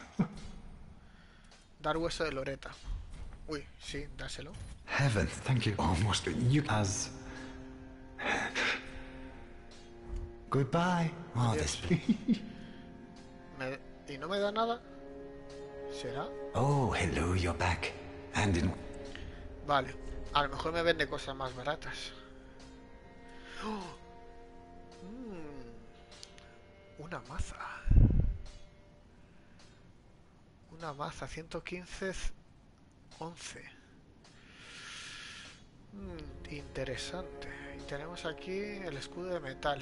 Dar hueso de Loreta. Uy, sí, dáselo. Heavens, thank you. Almost you as. Goodbye. Oh, Adiós. this. ¿Y no me da nada? ¿Será? Oh, hello, you're back. And in. Vale. A lo mejor me vende cosas más baratas. ¡Oh! Una maza. Una maza, 115, 11. Interesante. Y tenemos aquí el escudo de metal.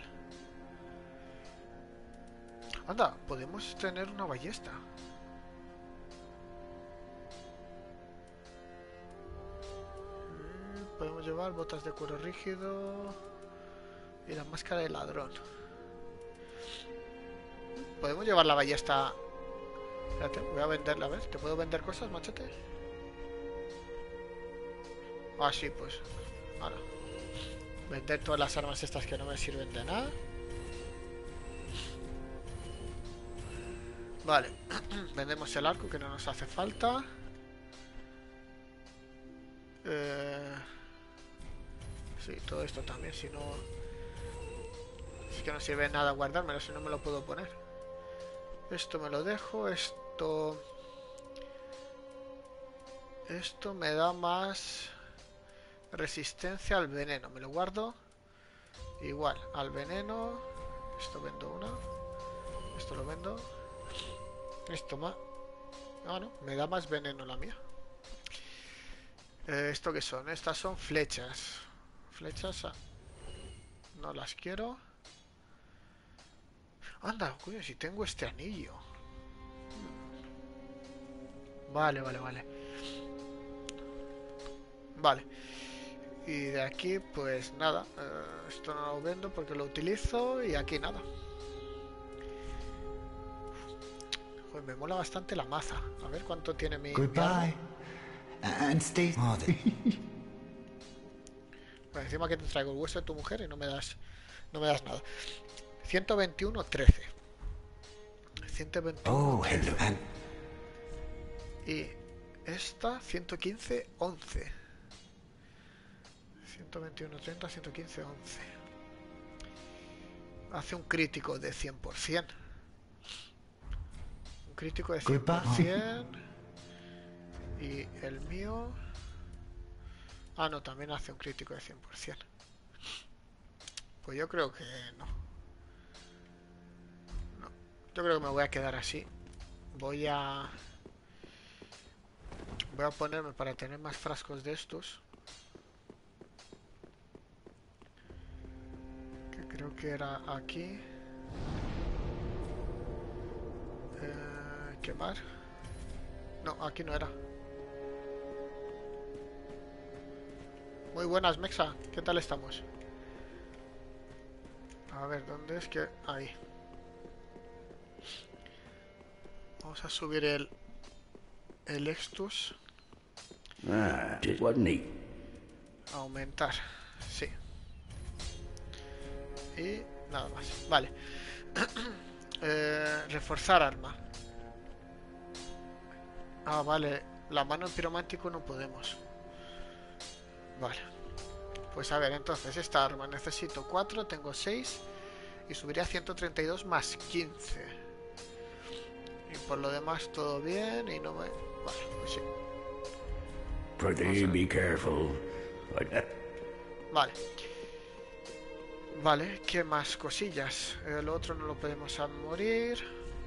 Anda, podemos tener una ballesta. Podemos llevar botas de cuero rígido y la máscara de ladrón. Podemos llevar la ballesta. Espérate, voy a venderla, a ver. ¿Te puedo vender cosas, machete? Ah, sí, pues. Ahora. Vender todas las armas estas que no me sirven de nada. Vale. Vendemos el arco que no nos hace falta. Sí, todo esto también, si no... Es que no sirve de nada guardármelo, si no me lo puedo poner. Esto me lo dejo, esto me da más resistencia al veneno. Me lo guardo. Igual, al veneno. Esto vendo una. Esto lo vendo. Esto más... Ah, no, me da más veneno la mía. ¿Esto qué son? Estas son flechas. Flechas... No las quiero. Anda, coño, si tengo este anillo. Vale. Vale. Y de aquí, pues nada. Esto no lo vendo porque lo utilizo. Y aquí nada. Pues me mola bastante la maza. A ver cuánto tiene mi... Goodbye. And stay. Oh, Bueno, encima que te traigo el hueso de tu mujer y no me das nada. 121, 13. 121. oh, hello, and. Y esta, 115, 11. 121, 30, 115, 11. Hace un crítico de 100%. Un crítico de 100%. Y el mío... Ah, no, también hace un crítico de 100%. Pues yo creo que no. Yo creo que me voy a quedar así. Voy a ponerme para tener más frascos de estos. Que creo que era aquí. Quemar. No, aquí no era. Muy buenas, Mexa. ¿Qué tal estamos? A ver, ¿dónde es que...? Ahí. Vamos a subir el Extus. It wasn't neat. Aumentar. Sí. Y nada más. Vale. Reforzar arma. Ah, vale. La mano en piromántico no podemos. Vale. Pues a ver, entonces esta arma necesito 4, tengo 6 y subiría a 132 más 15. Y por lo demás todo bien y no me... Vale, pues sí. Pretty be careful. Vale. Vale, ¿qué más cosillas? El otro no lo podemos morir.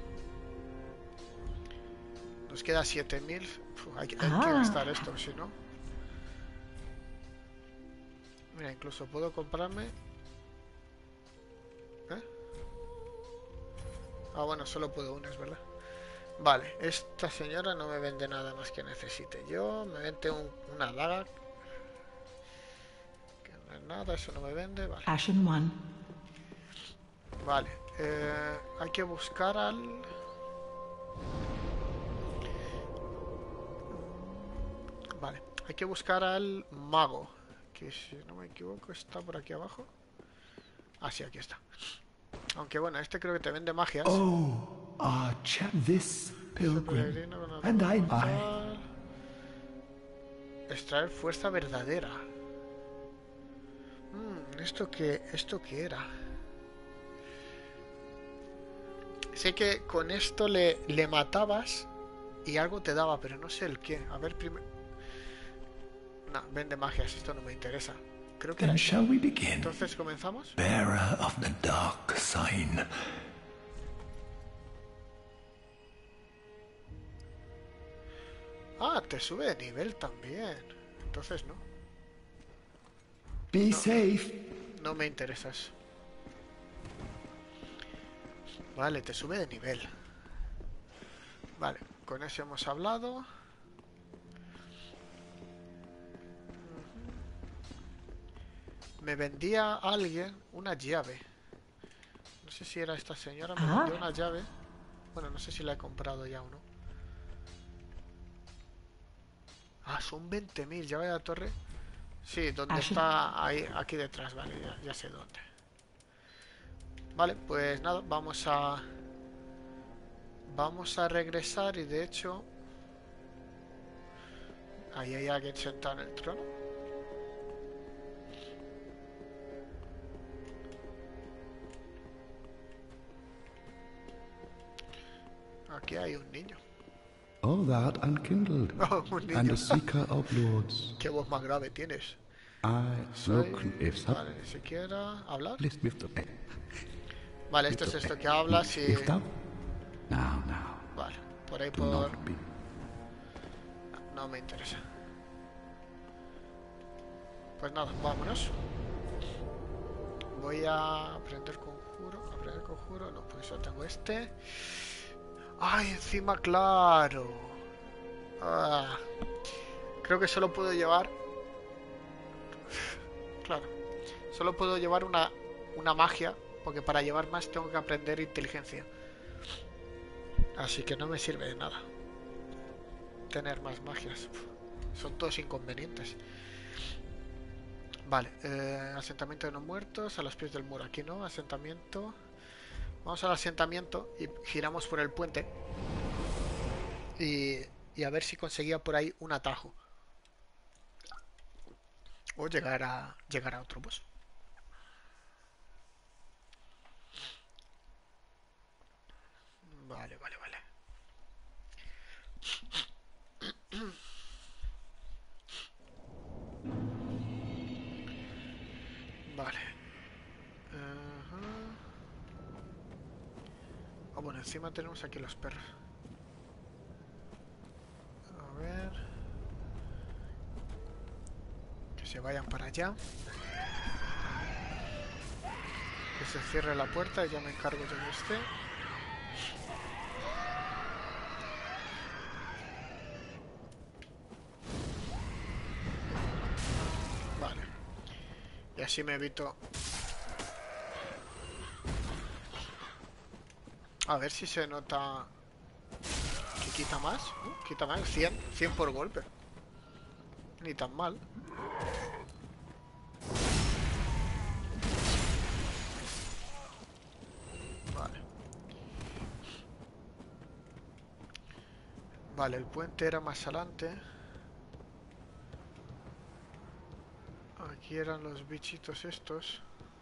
Nos queda 7000. Hay que gastar esto, si no. Mira, incluso puedo comprarme... Ah, bueno, solo puedo una, es verdad. Vale, esta señora no me vende nada más que necesite. Yo me vende una daga. Que no es nada, eso no me vende. Vale. Ashen One. Vale, hay que buscar al... Vale, hay que buscar al mago, que si no me equivoco está por aquí abajo. Ah, sí, aquí está. Aunque bueno, este creo que te vende magias. Oh, this Ese pilgrim, peregrino con and ataque I. mortal. Extraer fuerza verdadera. ¿Esto qué era? Sé que con esto le matabas y algo te daba, pero no sé el qué. A ver, primero... No, vende magias, esto no me interesa. Creo que era Then eso. shall we begin? Entonces, ¿comenzamos? Bearer of the dark sign. Ah, te sube de nivel también. Entonces no. Be safe. No me interesa eso. Vale, te sube de nivel. Vale, con eso hemos hablado. Me vendía alguien una llave. No sé si era esta señora, me vendió una llave. Bueno, no sé si la he comprado ya o no. Ah, son 20.000, llave de la torre. Sí, donde está ahí, aquí detrás, vale, ya sé dónde. Vale, pues nada, vamos a regresar y de hecho ahí hay alguien sentado en el trono. Aquí hay un niño. Oh, thou art unkindled, Oh, un and niño. a seeker of lords. Qué voz más grave tienes. I Soy... look if sub Vale, ni siquiera hablar. list with the Vale, esto es esto que hablas y... if thou now Vale, por ahí do por... not be No me interesa. Pues nada, vámonos. Voy a aprender conjuro. Aprender conjuro, no, pues ya tengo este. ¡Ay, encima, claro! Ah, creo que solo puedo llevar... Claro. Solo puedo llevar una magia, porque para llevar más tengo que aprender inteligencia. Así que no me sirve de nada tener más magias. Son todos inconvenientes. Vale, asentamiento de no muertos, a los pies del muro. Aquí no, asentamiento. Vamos al asentamiento y giramos por el puente. Y a ver si conseguía por ahí un atajo. O llegar a otro boss. Vale, vale, vale. Vale. Ah, bueno, encima tenemos aquí los perros. A ver. Que se vayan para allá. Que se cierre la puerta y ya me encargo yo de este. Vale. Y así me evito... A ver si se nota que quita más. Quita más, 100 por golpe. Ni tan mal. Vale. Vale, el puente era más adelante. Aquí eran los bichitos estos.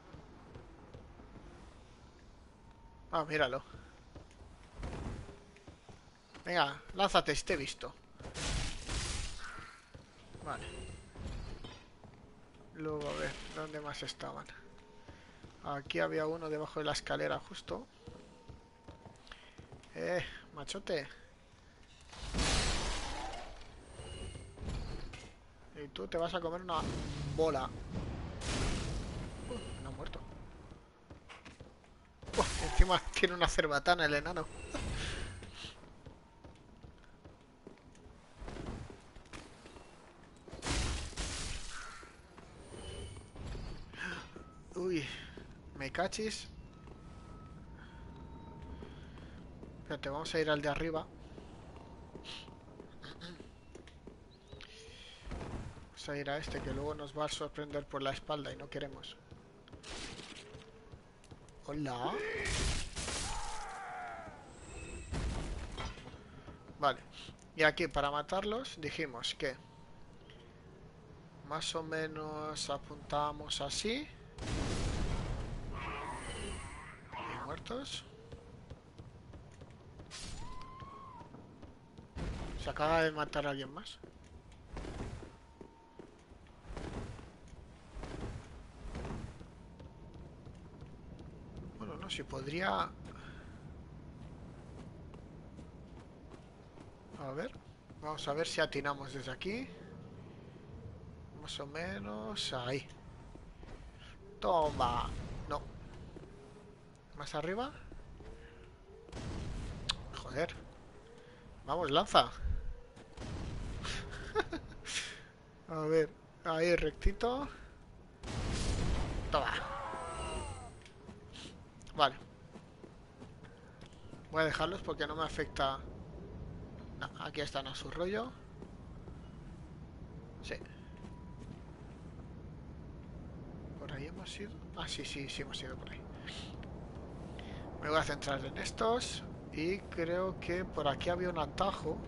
Ah, míralo. Venga, lánzate, te he visto. Vale. Luego, a ver, ¿dónde más estaban? Aquí había uno debajo de la escalera justo. Machote. Y tú te vas a comer una bola. No ha muerto. Encima tiene una cerbatana el enano. Uy, me cachis. Espérate, vamos a ir al de arriba. Vamos a ir a este que luego nos va a sorprender por la espalda y no queremos. Hola. Vale. Y aquí para matarlos dijimos que más o menos apuntamos así. Y muertos. Se acaba de matar a alguien más. Bueno, no, si podría... A ver. Vamos a ver si atinamos desde aquí. Más o menos ahí. Toma. No. Más arriba. Joder. Vamos, lanza. A ver. Ahí rectito. Toma. Vale. Voy a dejarlos porque no me afecta. No, aquí están a su rollo. Sí. ¿Por ahí hemos ido? Ah, sí, sí, sí hemos ido por ahí. Me voy a centrar en estos. Y creo que por aquí había un atajo.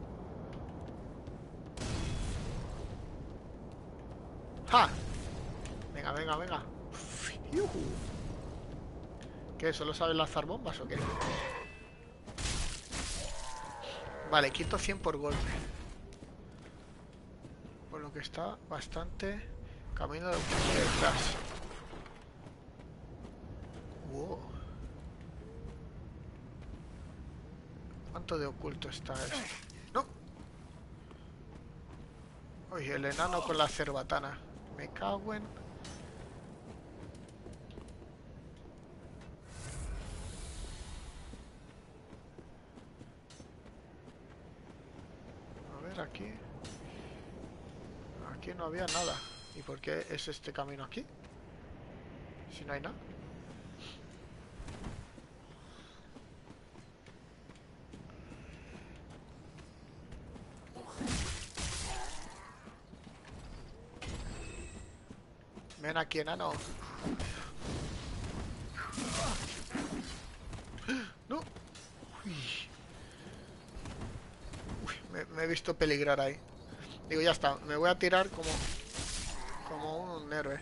¡Ja! Venga, venga, venga. ¡Yujú! ¿Qué? ¿Solo sabes lanzar bombas o qué? Vale, quito 100 por golpe. Por lo que está bastante camino de detrás. Wow. ¿Cuánto de oculto está eso? ¡No! Oye, el enano con la cerbatana. Me cago en... A ver, aquí... Aquí no había nada. ¿Y por qué es este camino aquí? Si no hay nada. Ven aquí, enano. No. Uy. Uy, me he visto peligrar ahí. Digo, ya está. Me voy a tirar como un héroe.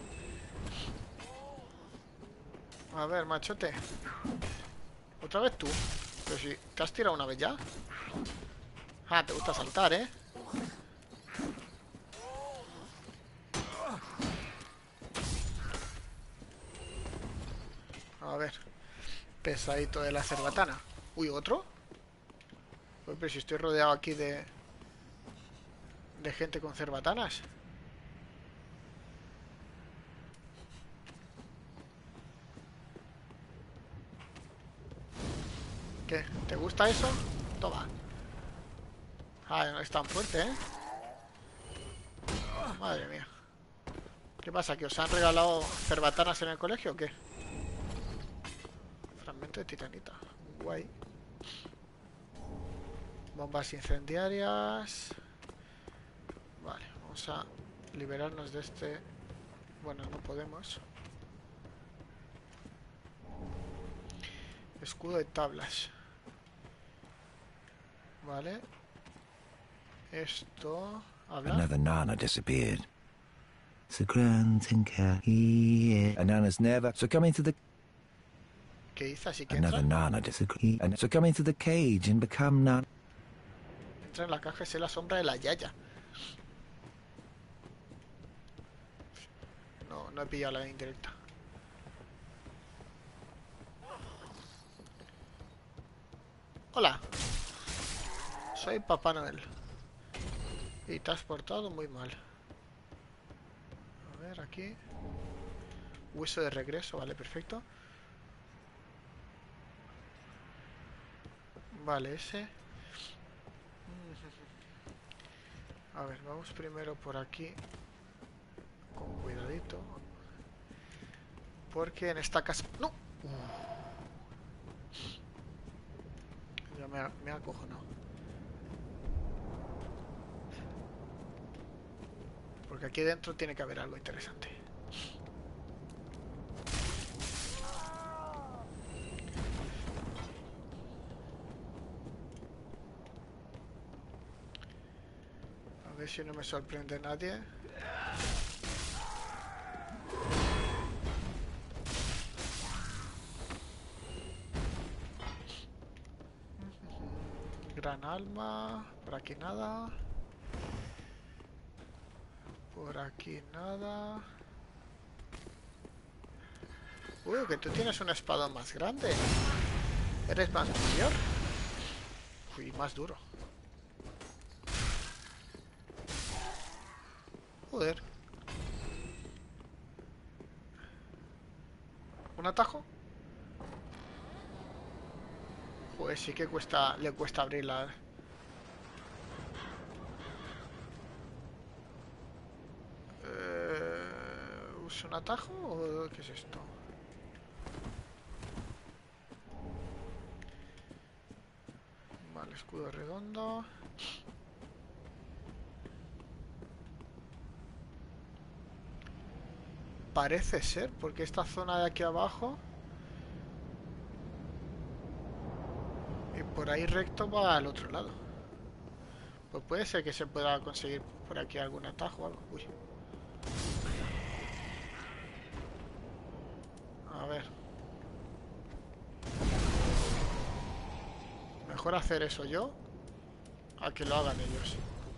A ver, machote. ¿Otra vez tú? Pero si te has tirado una vez ya. Ah, te gusta saltar, ¿eh? A ver. Pesadito de la cerbatana. Uy, ¿otro? Uy, pero si estoy rodeado aquí de gente con cerbatanas. ¿Qué? ¿Te gusta eso? Toma. Ah, no es tan fuerte, ¿eh? Madre mía. ¿Qué pasa? ¿Que os han regalado cerbatanas en el colegio o qué? Fragmento de titanita. Guay. Bombas incendiarias. Vale, vamos a liberarnos de este. Bueno, no podemos. Escudo de tablas. Vale. Esto... ¿Habla? Another Nana disappeared. Nana's never succumbing to the... ¿Qué dice? Así que entra. Another Nana disappeared. And succumbing to the cage and become Nana. Entra en la caja y sé la sombra de la Yaya. No, no he pillado la indirecta. Hola. Soy Papá Noel. Y te has portado muy mal. A ver, aquí. Hueso de regreso, vale, perfecto. Vale, ese. A ver, vamos primero por aquí. Con cuidadito. Porque en esta casa... ¡No! Ya me ha acojonado. Porque aquí dentro tiene que haber algo interesante. A ver si no me sorprende nadie. Gran alma. Por aquí nada. Por aquí nada. Uy, que tú tienes una espada más grande. ¿Eres más mayor? Uy, más duro. Joder. ¿Un atajo? Pues sí que cuesta, le cuesta abrirla. ¿Uso un atajo o qué es esto? Vale, escudo redondo. Parece ser, porque esta zona de aquí abajo y por ahí recto va al otro lado. Pues puede ser que se pueda conseguir por aquí algún atajo o algo. Uy. A ver. Mejor hacer eso yo a que lo hagan ellos.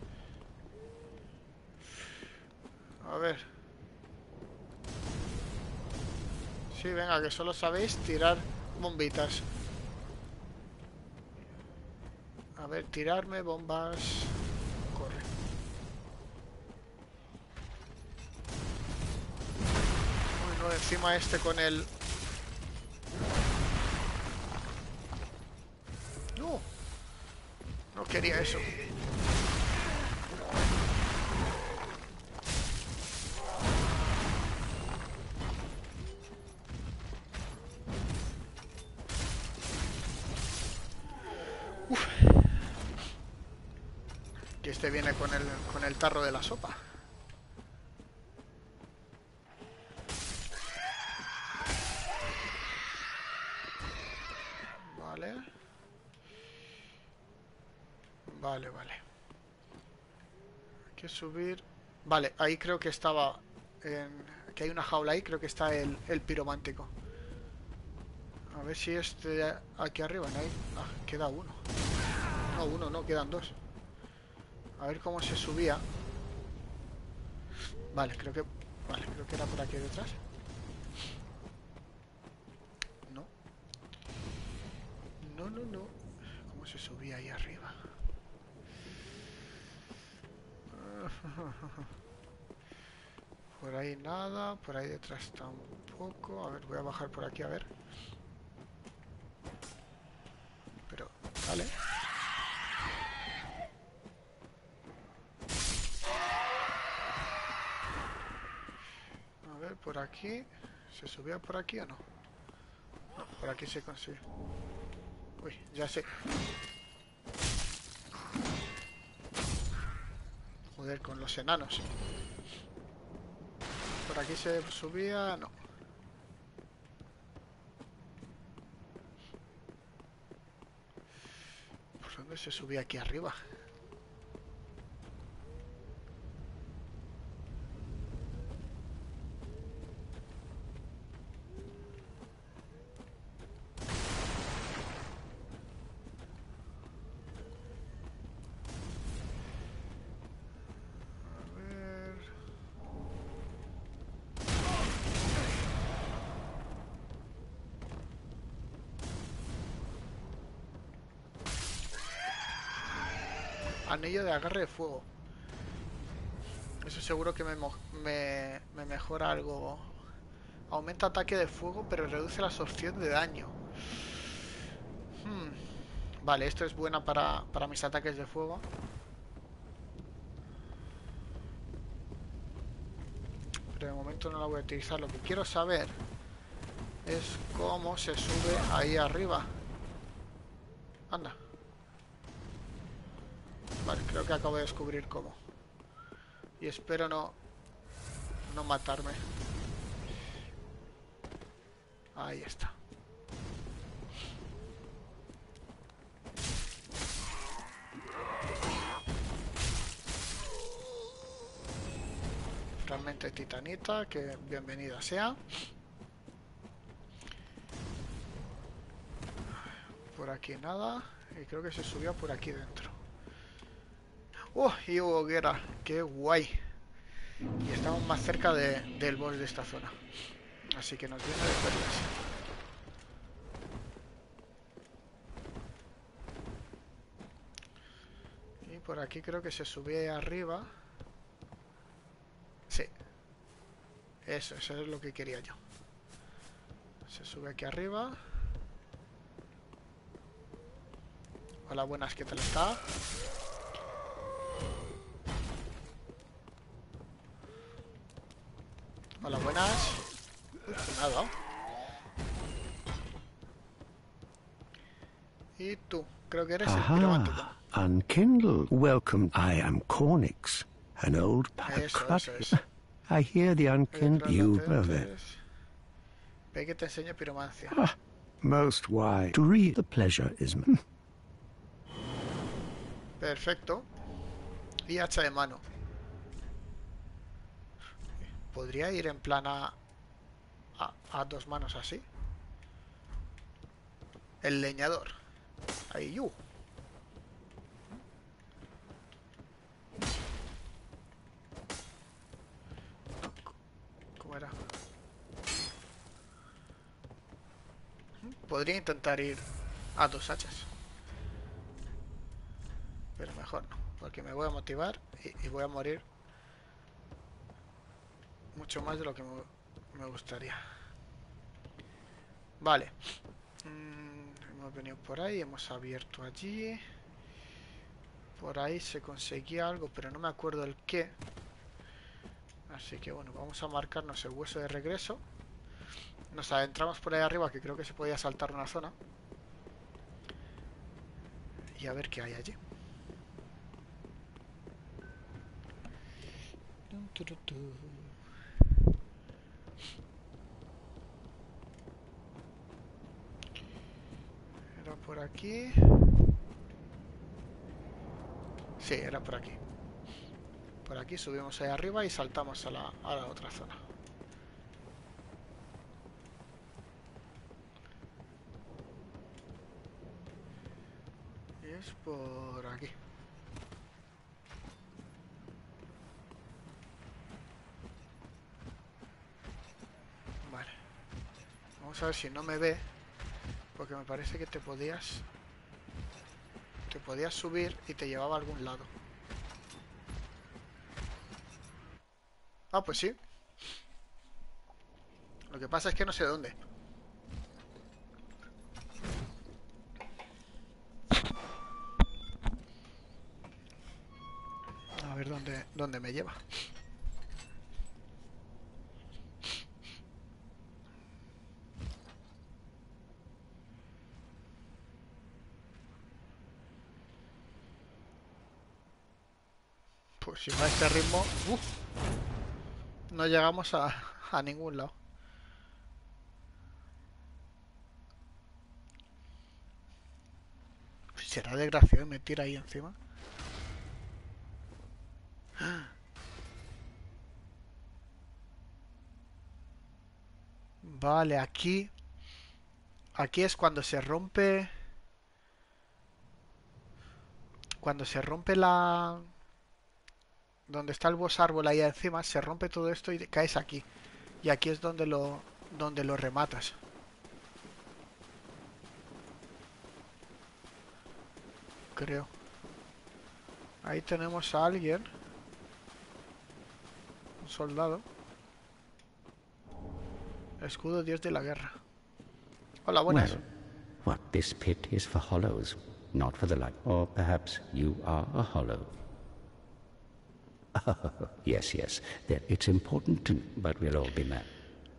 A ver. Sí, venga, que solo sabéis tirar bombitas. A ver, tirarme bombas. Corre. Uy, no, encima este con el... No. No quería eso. Que este viene con el tarro de la sopa. Vale. Vale, vale. Hay que subir. Vale, ahí creo que estaba que hay una jaula ahí, creo que está el piromántico. A ver si este de aquí arriba, ¿no hay? Ah, queda uno. No, uno no, quedan dos. A ver cómo se subía. Vale, creo que... Vale, creo que era por aquí detrás. No. No, no, no. ¿Cómo se subía ahí arriba? Por ahí nada, por ahí detrás tampoco. A ver, voy a bajar por aquí a ver. Pero, vale. A ver, por aquí. ¿Se subía por aquí o no? No, por aquí se consigue. Uy, ya sé. Joder, con los enanos. Por aquí se subía, no. ¿Por dónde se subía aquí arriba? A ver... Anillo de agarre de fuego. Eso seguro que me mejora algo. Aumenta ataque de fuego, pero reduce la absorción de daño. Vale, esto es buena para mis ataques de fuego. Pero de momento no la voy a utilizar. Lo que quiero saber es cómo se sube ahí arriba. Anda. Vale, creo que acabo de descubrir cómo. Y espero no no matarme. Ahí está. Fragmento de titanita, que bienvenida sea. Por aquí nada. Y creo que se subió por aquí dentro. Y hoguera. Qué guay. Y estamos más cerca del boss de esta zona. Así que nos viene de perlas. Y por aquí creo que se sube ahí arriba. Sí. Eso es lo que quería yo. Se sube aquí arriba. Hola, buenas, ¿qué tal está? Hola, buenas. Nada. Y tú, creo que eres el piromático. Unkindled. Welcome. I am Cornix, an old Eso es. I hear the unkindled. You brother. Ve que te enseño piromancia. Most wise. To read the pleasure is. Perfecto. Y hacha de mano. ¿Podría ir en plan a dos manos así? El leñador. Ahí, ¿Cómo era? Podría intentar ir a dos hachas. Pero mejor no, porque me voy a motivar y voy a morir mucho más de lo que me gustaría. Vale. Hemos venido por ahí, hemos abierto allí. Por ahí se conseguía algo, pero no me acuerdo el qué. Así que bueno, vamos a marcarnos el hueso de regreso. Nos adentramos por ahí arriba, que creo que se podía saltar una zona. Y a ver qué hay allí. Era por aquí. Sí, era por aquí. Por aquí subimos ahí arriba y saltamos a la otra zona. Y es por aquí. Vale. Vamos a ver si no me ve. Porque me parece que te podías subir y te llevaba a algún lado. Ah, pues sí. Lo que pasa es que no sé dónde. A ver dónde me lleva. Pues si va a este ritmo, no llegamos a ningún lado. ¿Será desgraciado me tira ahí encima? Vale, aquí es cuando se rompe la... donde está el boss árbol ahí encima, se rompe todo esto y caes aquí. Y aquí es donde lo rematas. Creo. Ahí tenemos a alguien. Un soldado. Escudo Dios de la guerra. Hola, buenas. Well, what this pit is for hollows, not for the light. Or perhaps you are a hollow. Yes, that it's important to, but we'll all be men.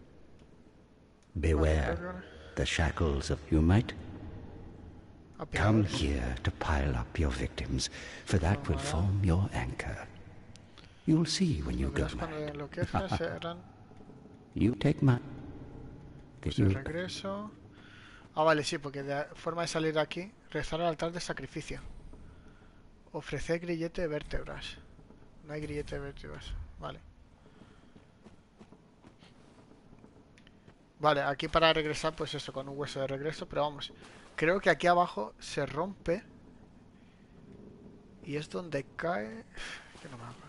Beware the shackles of you might. Come here to pile up your victims, for that will form your anchor. You'll see when you Lo go verás cuando mad. enloquezcas, serán You take my... pues de regreso. Ah, vale, sí, porque de forma de salir de aquí, rezar al altar de sacrificio. Ofrecer grillete de vértebras. No hay grillete de vértebras. Vale. Vale, aquí para regresar, pues eso, con un hueso de regreso. Pero vamos, creo que aquí abajo se rompe. Y es donde cae... Que no me acuerdo.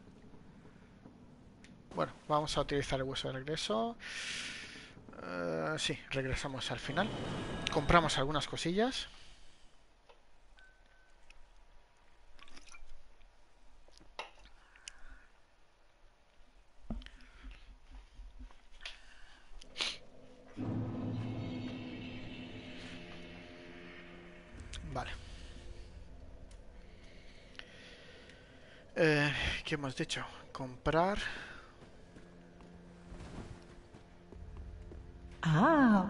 Bueno, vamos a utilizar el hueso de regreso. Sí, regresamos al final. Compramos algunas cosillas. Vale. ¿Qué hemos dicho? Comprar. Ah,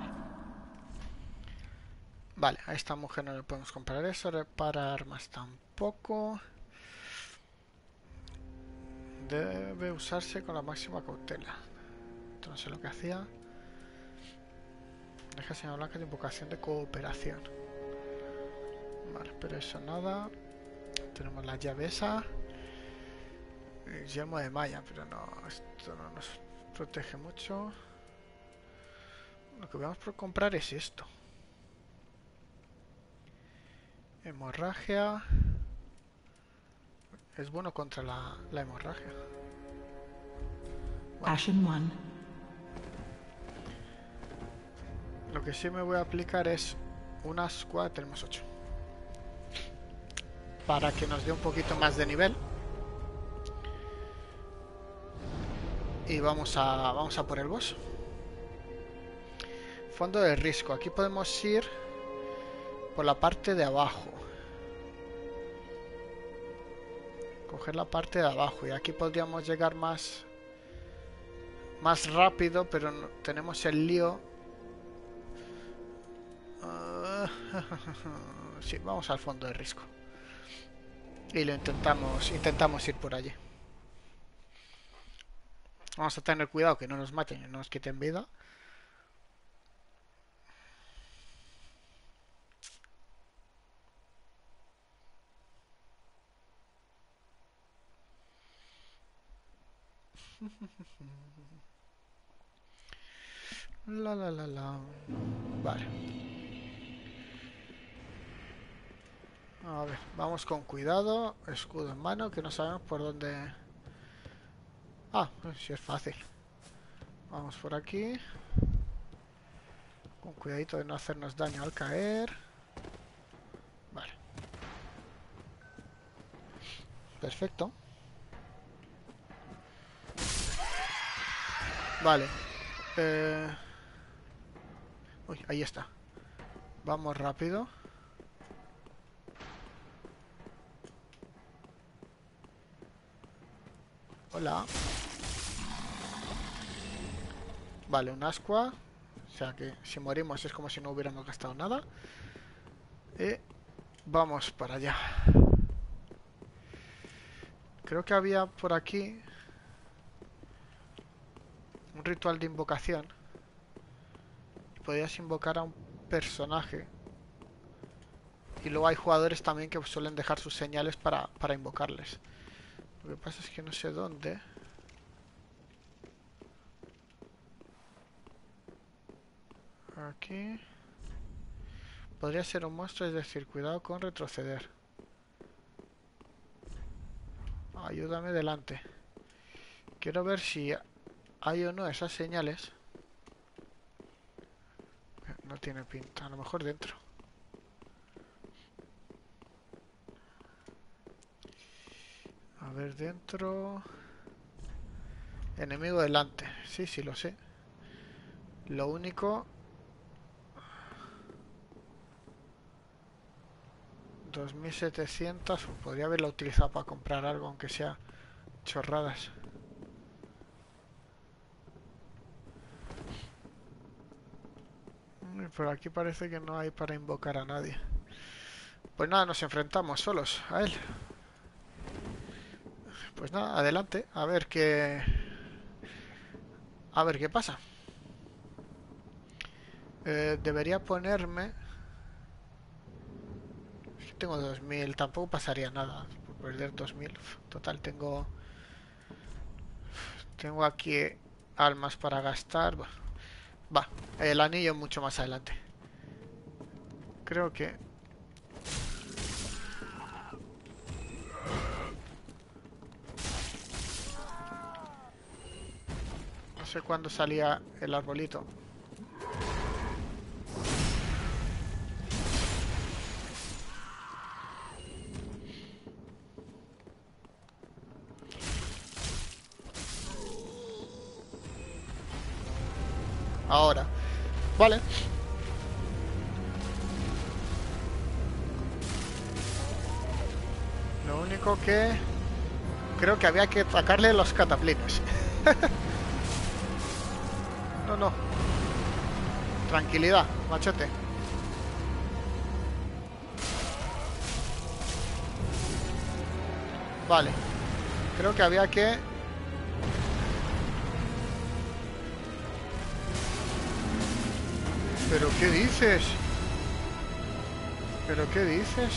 Vale, a esta mujer no le podemos comprar eso. Reparar armas tampoco. Debe usarse con la máxima cautela. Esto no sé lo que hacía. Deja señal blanca de invocación de cooperación. Vale, pero eso nada. Tenemos la llave esa. El yelmo de malla, pero no, esto no nos protege mucho. Lo que vamos por comprar es esto. Hemorragia. Es bueno contra la hemorragia. Ashen One. Lo que sí me voy a aplicar es unas 4, tenemos 8. Para que nos dé un poquito más de nivel. Y vamos a por el boss. Fondo de risco. Aquí podemos ir por la parte de abajo. Coger la parte de abajo. Y aquí podríamos llegar más rápido, pero no, tenemos el lío. Sí, vamos al fondo de risco. Y lo intentamos ir por allí. Vamos a tener cuidado que no nos maten y no nos quiten vida. La. Vale. A ver, vamos con cuidado. Escudo en mano, que no sabemos por dónde... Ah, pues sí es fácil. Vamos por aquí. Con cuidadito de no hacernos daño al caer. Vale. Perfecto. Vale. Uy, ahí está. Vamos rápido. Hola. Vale, un ascua. O sea que si morimos es como si no hubiéramos gastado nada. Y vamos para allá. Creo que había por aquí un ritual de invocación. Podías invocar a un personaje. Y luego hay jugadores también que suelen dejar sus señales para invocarles. Lo que pasa es que no sé dónde. Aquí. Podría ser un monstruo, es decir, cuidado con retroceder. Ayúdame delante. Quiero ver si hay o no esas señales. No tiene pinta, a lo mejor dentro. A ver, dentro. Enemigo delante. Sí, sí, lo sé. Lo único... 2700. Podría haberlo utilizado para comprar algo, aunque sea chorradas. Pero aquí parece que no hay para invocar a nadie. Pues nada, nos enfrentamos solos a él. Pues nada, adelante, a ver qué... A ver qué pasa. Debería ponerme... Es que tengo 2000, tampoco pasaría nada por perder 2000. Total, tengo aquí almas para gastar. Va, el anillo mucho más adelante. Creo que... No sé cuándo salía el arbolito. Ahora. Vale. Lo único que... Creo que había que atacarle los cataplines. No, no. Tranquilidad, machote. Vale. Creo que había que... ¿Pero qué dices? ¿Pero qué dices?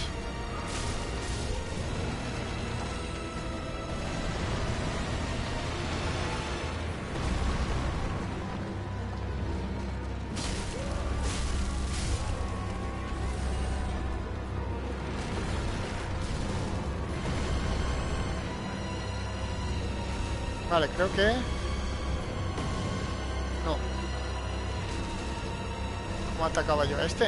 Vale, creo que... No. ¿Cómo atacaba yo a este?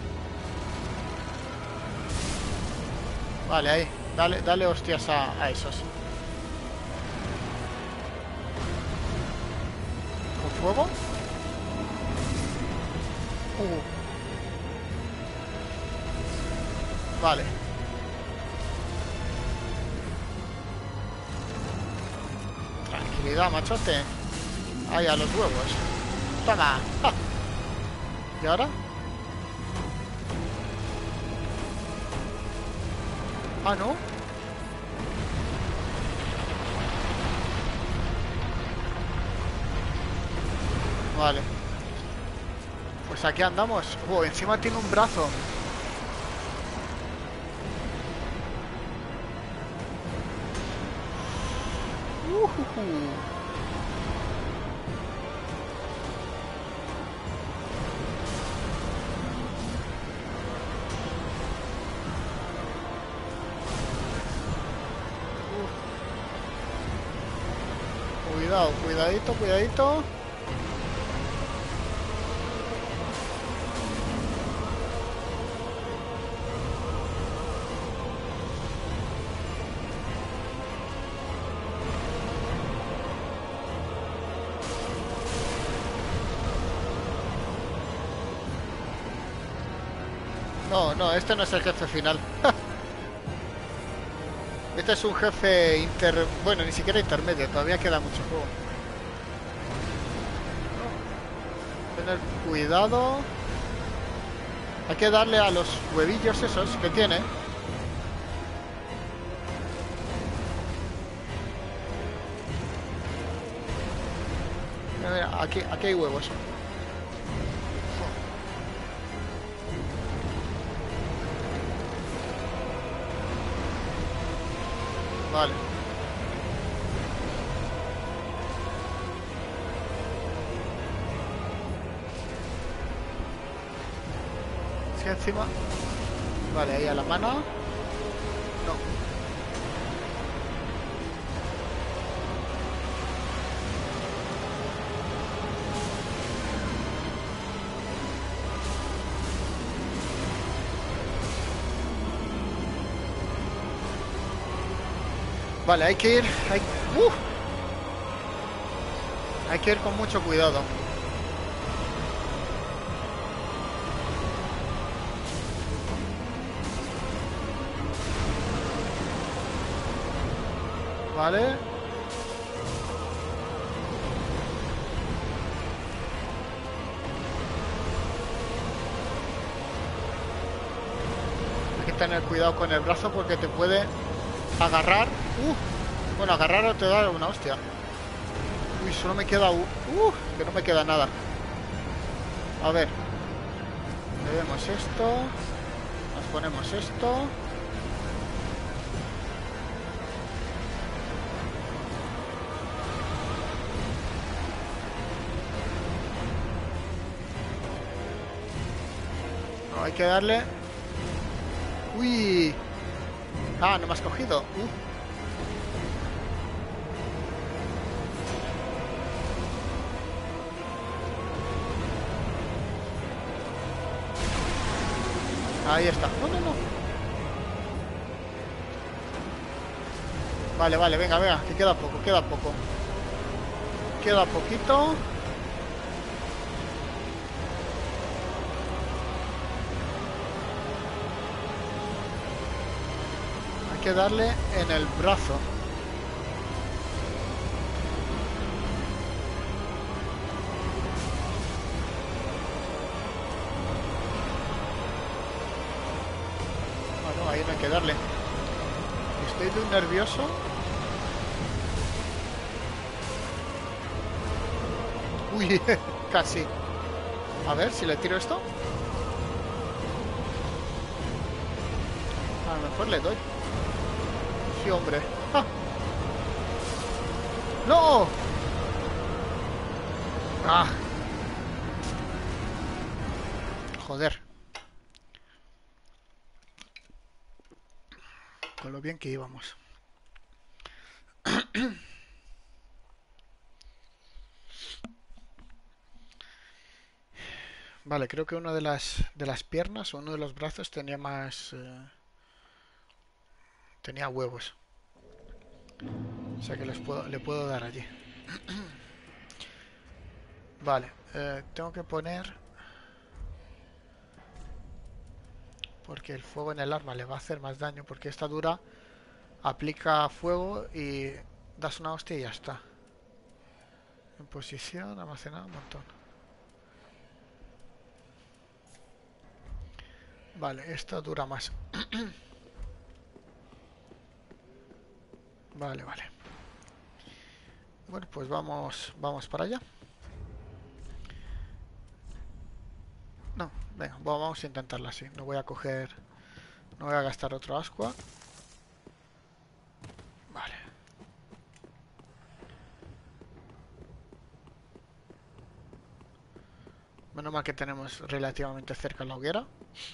Vale, ahí. Dale hostias a esos. ¿Con fuego? Vale. Tranquilidad, machote. Ahí a los huevos. Toma. ¡Ja! ¿Y ahora? Ah, ¿no? Vale. Pues aquí andamos. Encima tiene un brazo. Cuidado, cuidadito, cuidadito. No, no, este no es el jefe final. Este es un jefe Bueno, ni siquiera intermedio, todavía queda mucho juego. Tener cuidado. Hay que darle a los huevillos esos que tiene. Mira, aquí hay huevos. Vale. Es que encima... Vale, ahí a la mano. No. Vale, hay que ir... Hay que ir con mucho cuidado. Vale. Hay que tener cuidado con el brazo porque te puede agarrar. Bueno, agarrar o te da una hostia. Uy, solo me queda... que no me queda nada. A ver. Le vemos esto. Nos ponemos esto. No, hay que darle... Uy. Ah, no me has cogido. Ahí está. No, no, no. Vale, vale, venga, venga, que queda poco, queda poco. Queda poquito. Hay que darle en el brazo. Bueno, ahí no hay que darle. Estoy de un nervioso. Uy, casi. A ver si le tiro esto. A lo mejor le doy. Sí, hombre. ¡Ah! ¡No! ¡Ah! Joder. Con lo bien que íbamos. Vale, creo que una de las piernas o uno de los brazos tenía más... tenía huevos. O sea que le puedo dar allí. Vale, tengo que poner... Porque el fuego en el arma le va a hacer más daño. Porque esta dura aplica fuego y das una hostia y ya está. En posición, almacenado, un montón. Vale, esta dura más. Vale, vale. Bueno, pues vamos para allá. No, venga, vamos a intentarla así. No voy a coger... No voy a gastar otro ascua. Vale. Menos mal que tenemos relativamente cerca la hoguera.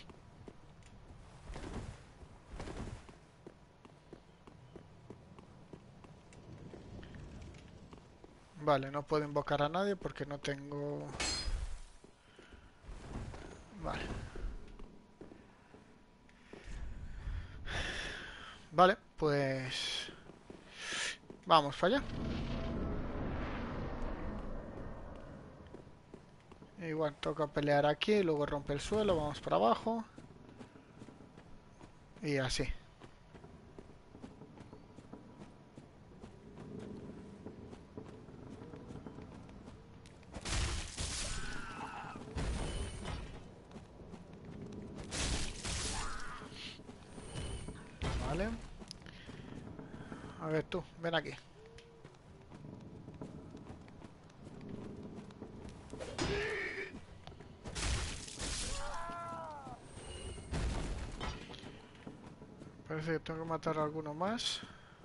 Vale, no puedo invocar a nadie porque no tengo... Vale. Vale, pues... Vamos para allá. Igual toca pelear aquí, luego rompe el suelo, vamos para abajo. Y así. Vale. A ver tú, ven aquí. Parece que tengo que matar a alguno más.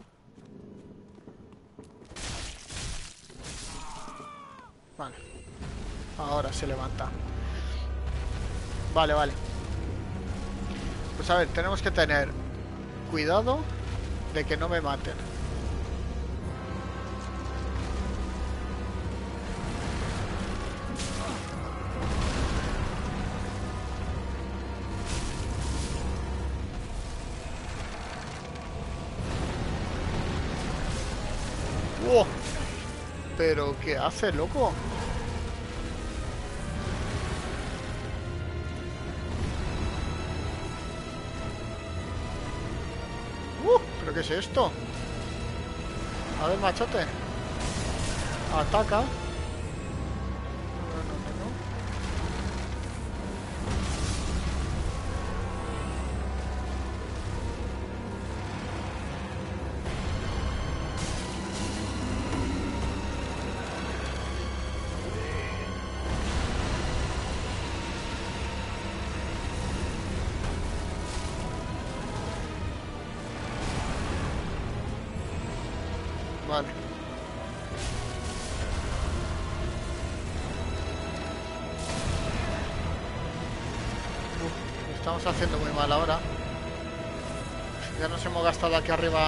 Vale. Ahora se levanta. Vale, vale. Pues a ver, tenemos que tener cuidado de que no me maten. ¡Oh! ¿Pero qué hace, loco? ¿Pero qué es esto? A ver, machote. Ataca. No, no, no, no. estamos haciendo muy mal ahora. Ya nos hemos gastado aquí arriba.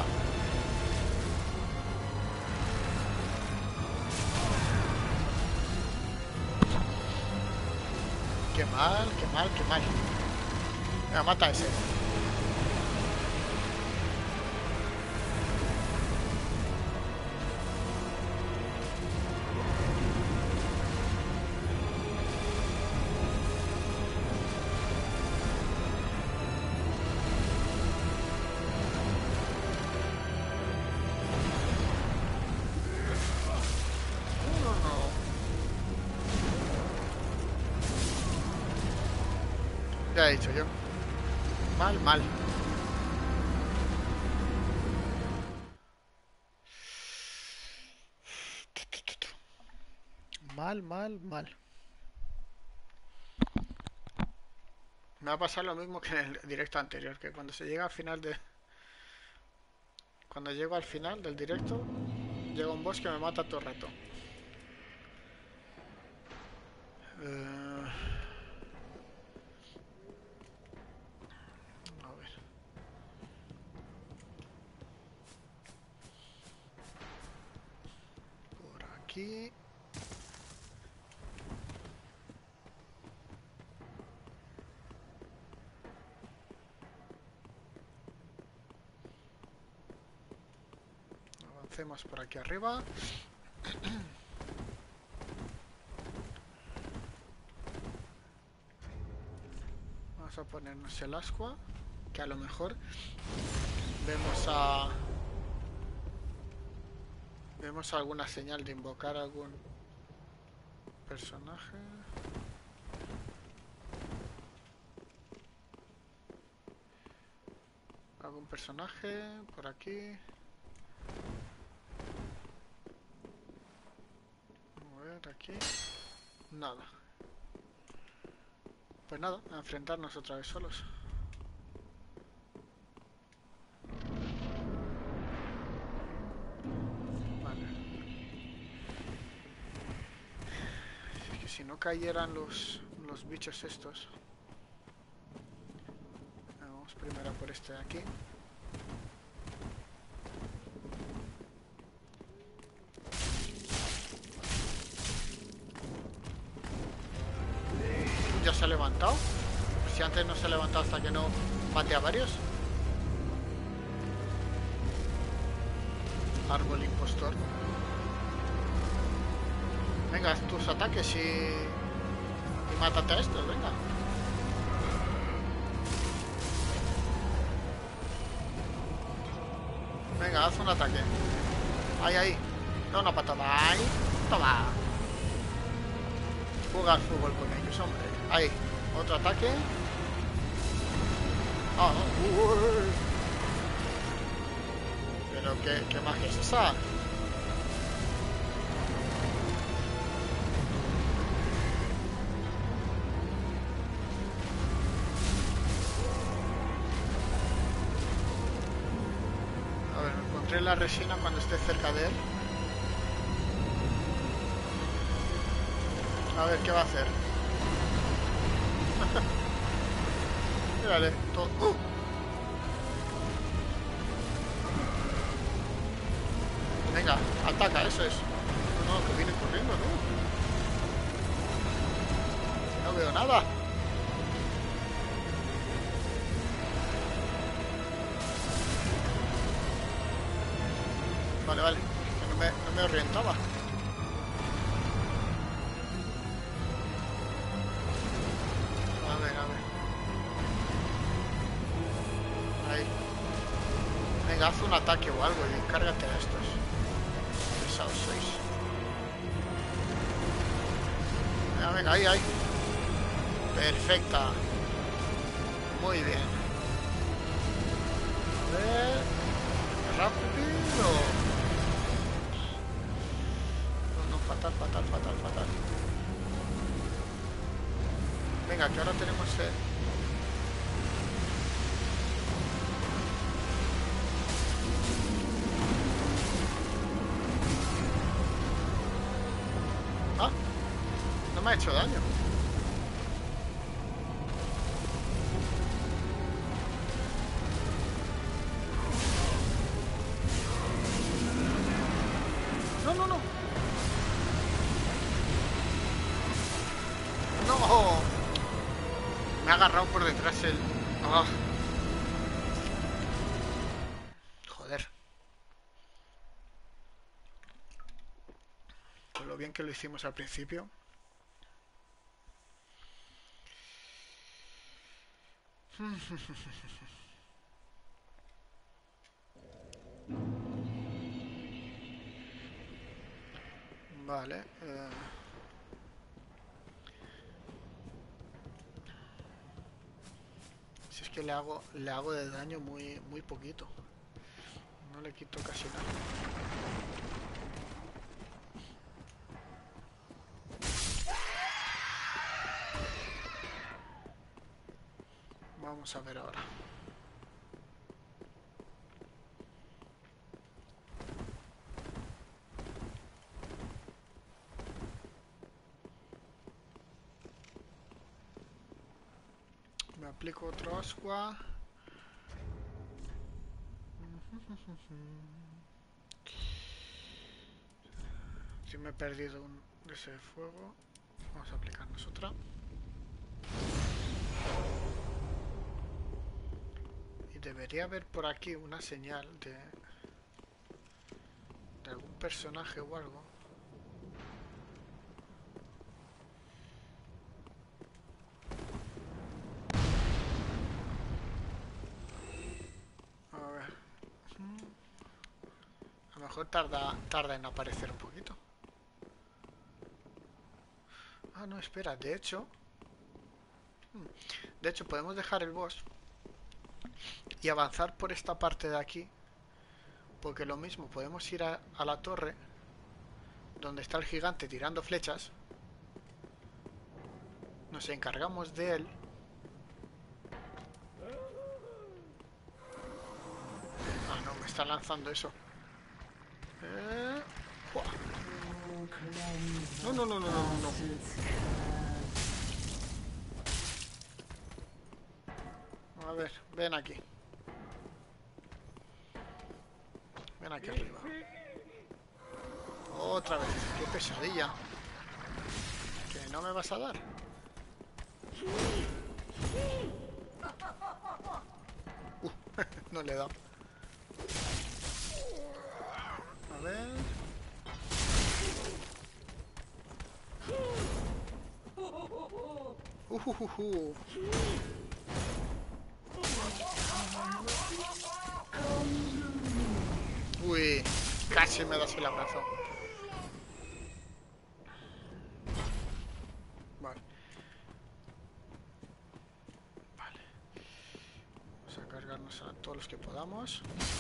Qué mal, qué mal, qué mal. Venga, mata a ese. Ya he dicho yo. Mal, mal. Mal, mal, mal. Me va a pasar lo mismo que en el directo anterior, que cuando se llega al final de... Cuando llego al final del directo, llega un boss que me mata todo el rato. A ver. Por aquí. Avancemos por aquí arriba. Vamos a ponernos el ascua, que a lo mejor vemos alguna señal de invocar algún personaje. Algún personaje por aquí. A ver, aquí. Nada. Pues nada, a enfrentarnos otra vez solos. Vale. Es que si no cayeran los bichos estos. Vamos primero por este de aquí. Ya se ha levantado. Si antes no se ha levantado hasta que no mate a varios. Árbol impostor. Venga, haz tus ataques y mátate a estos, venga. Venga, haz un ataque. Ahí, ahí. Da una patada. Ahí. Toma. Juega al fútbol con ellos, hombre. Ahí. Otro ataque. Ah, no. Pero qué magia es esa. A ver, encontré la resina cuando esté cerca de él. A ver qué va a hacer. Mírale, todo. Venga, ataca, eso es. No, que viene corriendo, ¿no? No veo nada. Vale, vale. Que no me orientaba. Venga, haz un ataque o algo y encárgate a estos. Pesados sois. Venga, venga, ahí, ahí. Perfecta. Muy bien. A ver. Rápido. No, fatal, fatal, fatal, fatal. Venga, que ahora tenemos... me ha hecho daño. Me ha agarrado por detrás el... ¡Ah! Joder. Con lo bien que lo hicimos al principio. Vale. Si es que le hago de daño muy poquito. No le quito casi nada. Vamos a ver ahora. Me aplico otro ascua. Si me he perdido un de ese fuego, vamos a aplicarnos otra. Y debería haber por aquí una señal de algún personaje o algo. A ver. A lo mejor tarda en aparecer un poquito. Ah, no, espera, de hecho podemos dejar el boss y avanzar por esta parte de aquí, porque lo mismo podemos ir a la torre donde está el gigante tirando flechas, nos encargamos de él. Ah, no, me está lanzando eso. No, no, no, no, no, no. A ver, ven aquí. Ven aquí arriba. Otra vez, qué pesadilla. ¿Que no me vas a dar? No le he dado. A ver. Uy, casi me das el abrazo. Vale. Vale. Vamos a cargarnos a todos los que podamos.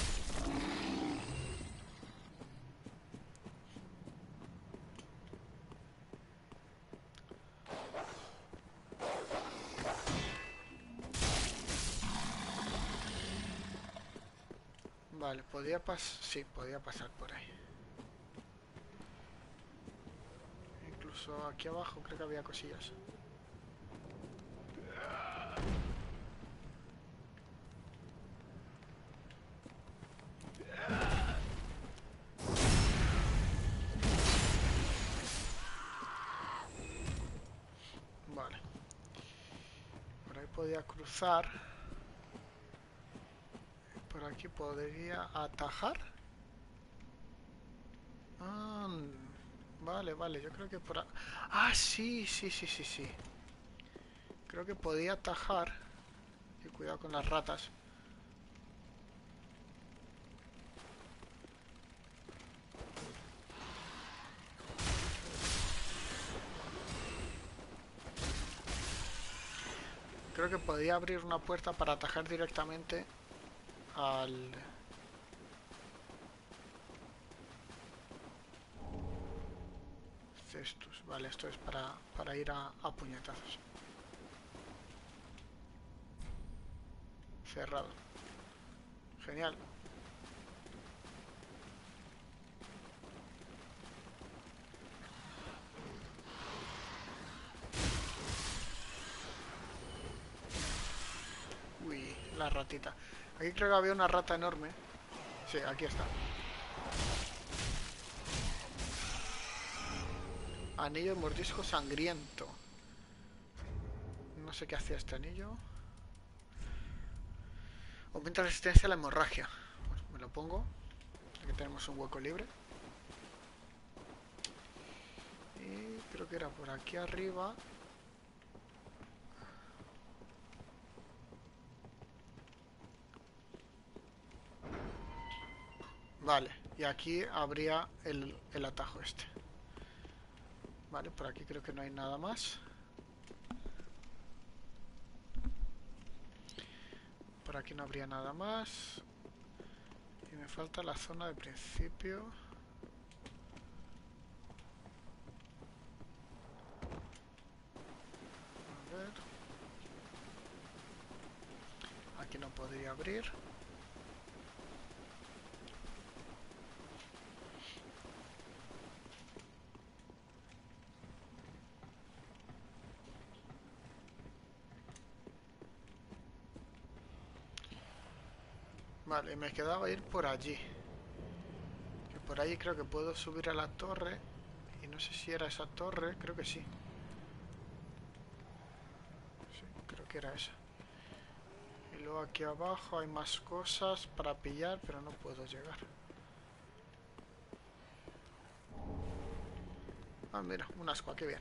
Vale, podía pasar por ahí. Incluso aquí abajo creo que había cosillas. Vale. Por ahí podía cruzar. Por aquí podría atajar. Vale, vale, yo creo que por ahí... Ah, sí. Creo que podía atajar. Y cuidado con las ratas. Creo que podía abrir una puerta para atajar directamente al... Cestus. Vale, esto es para ir a puñetazos. Cerrado. Genial. Uy, la ratita. Aquí creo que había una rata enorme. Sí, aquí está. Anillo de mordisco sangriento. No sé qué hacía este anillo. Aumenta la resistencia a la hemorragia. Pues me lo pongo. Aquí tenemos un hueco libre. Y creo que era por aquí arriba. Vale, y aquí habría el atajo este. Vale, por aquí creo que no hay nada más. Por aquí no habría nada más. Y me falta la zona de principio. A ver. Aquí no podría abrir. Vale, me quedaba ir por allí. Que por ahí creo que puedo subir a la torre. Y no sé si era esa torre, creo que sí. Sí, creo que era esa. Y luego aquí abajo hay más cosas para pillar, pero no puedo llegar. Ah, mira, un ascua, qué bien.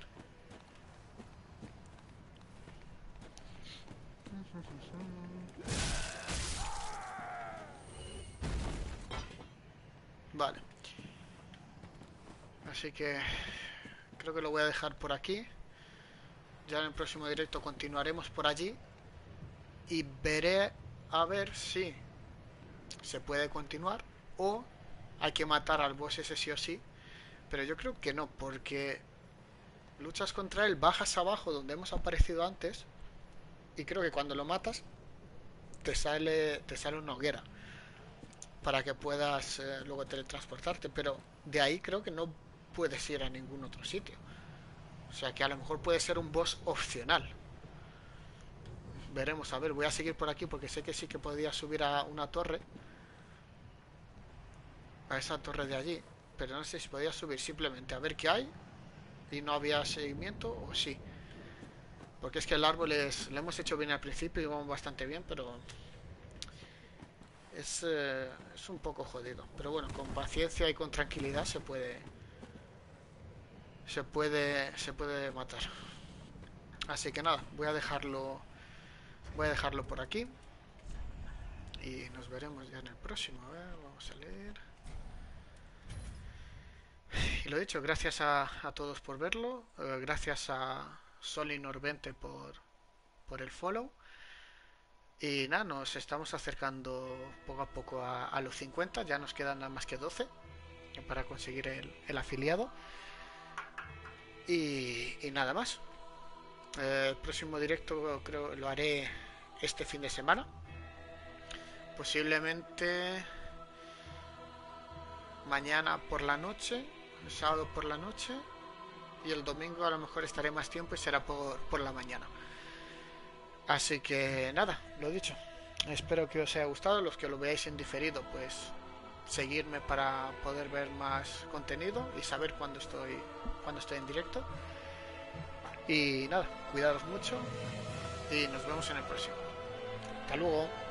Vale. Así que creo que lo voy a dejar por aquí. Ya en el próximo directo continuaremos por allí. Y veré a ver si se puede continuar o hay que matar al boss ese sí o sí. Pero yo creo que no, porque luchas contra él, bajas abajo donde hemos aparecido antes. Y creo que cuando lo matas te sale una hoguera para que puedas luego teletransportarte, pero de ahí creo que no puedes ir a ningún otro sitio. O sea que a lo mejor puede ser un boss opcional. Veremos, a ver, voy a seguir por aquí porque sé que sí que podía subir a una torre. A esa torre de allí. Pero no sé si podía subir simplemente a ver qué hay. Y no había seguimiento o sí. Porque es que el árbol lo hemos hecho bien al principio y vamos bastante bien, pero es un poco jodido. Pero bueno, con paciencia y con tranquilidad se puede matar. Así que nada, voy a dejarlo por aquí y nos veremos ya en el próximo. A ver, vamos a leer. Y lo dicho, gracias a todos por verlo, gracias a Solinor20 por el follow. Y nada, nos estamos acercando poco a poco a los 50, ya nos quedan nada más que 12 para conseguir el afiliado. Y nada más. El próximo directo creo lo haré este fin de semana. Posiblemente mañana por la noche, el sábado por la noche. Y el domingo a lo mejor estaré más tiempo y será por la mañana. Así que nada, lo dicho. Espero que os haya gustado. Los que lo veáis en diferido, pues seguirme para poder ver más contenido y saber cuándo estoy en directo. Y nada, cuidaros mucho y nos vemos en el próximo. Hasta luego.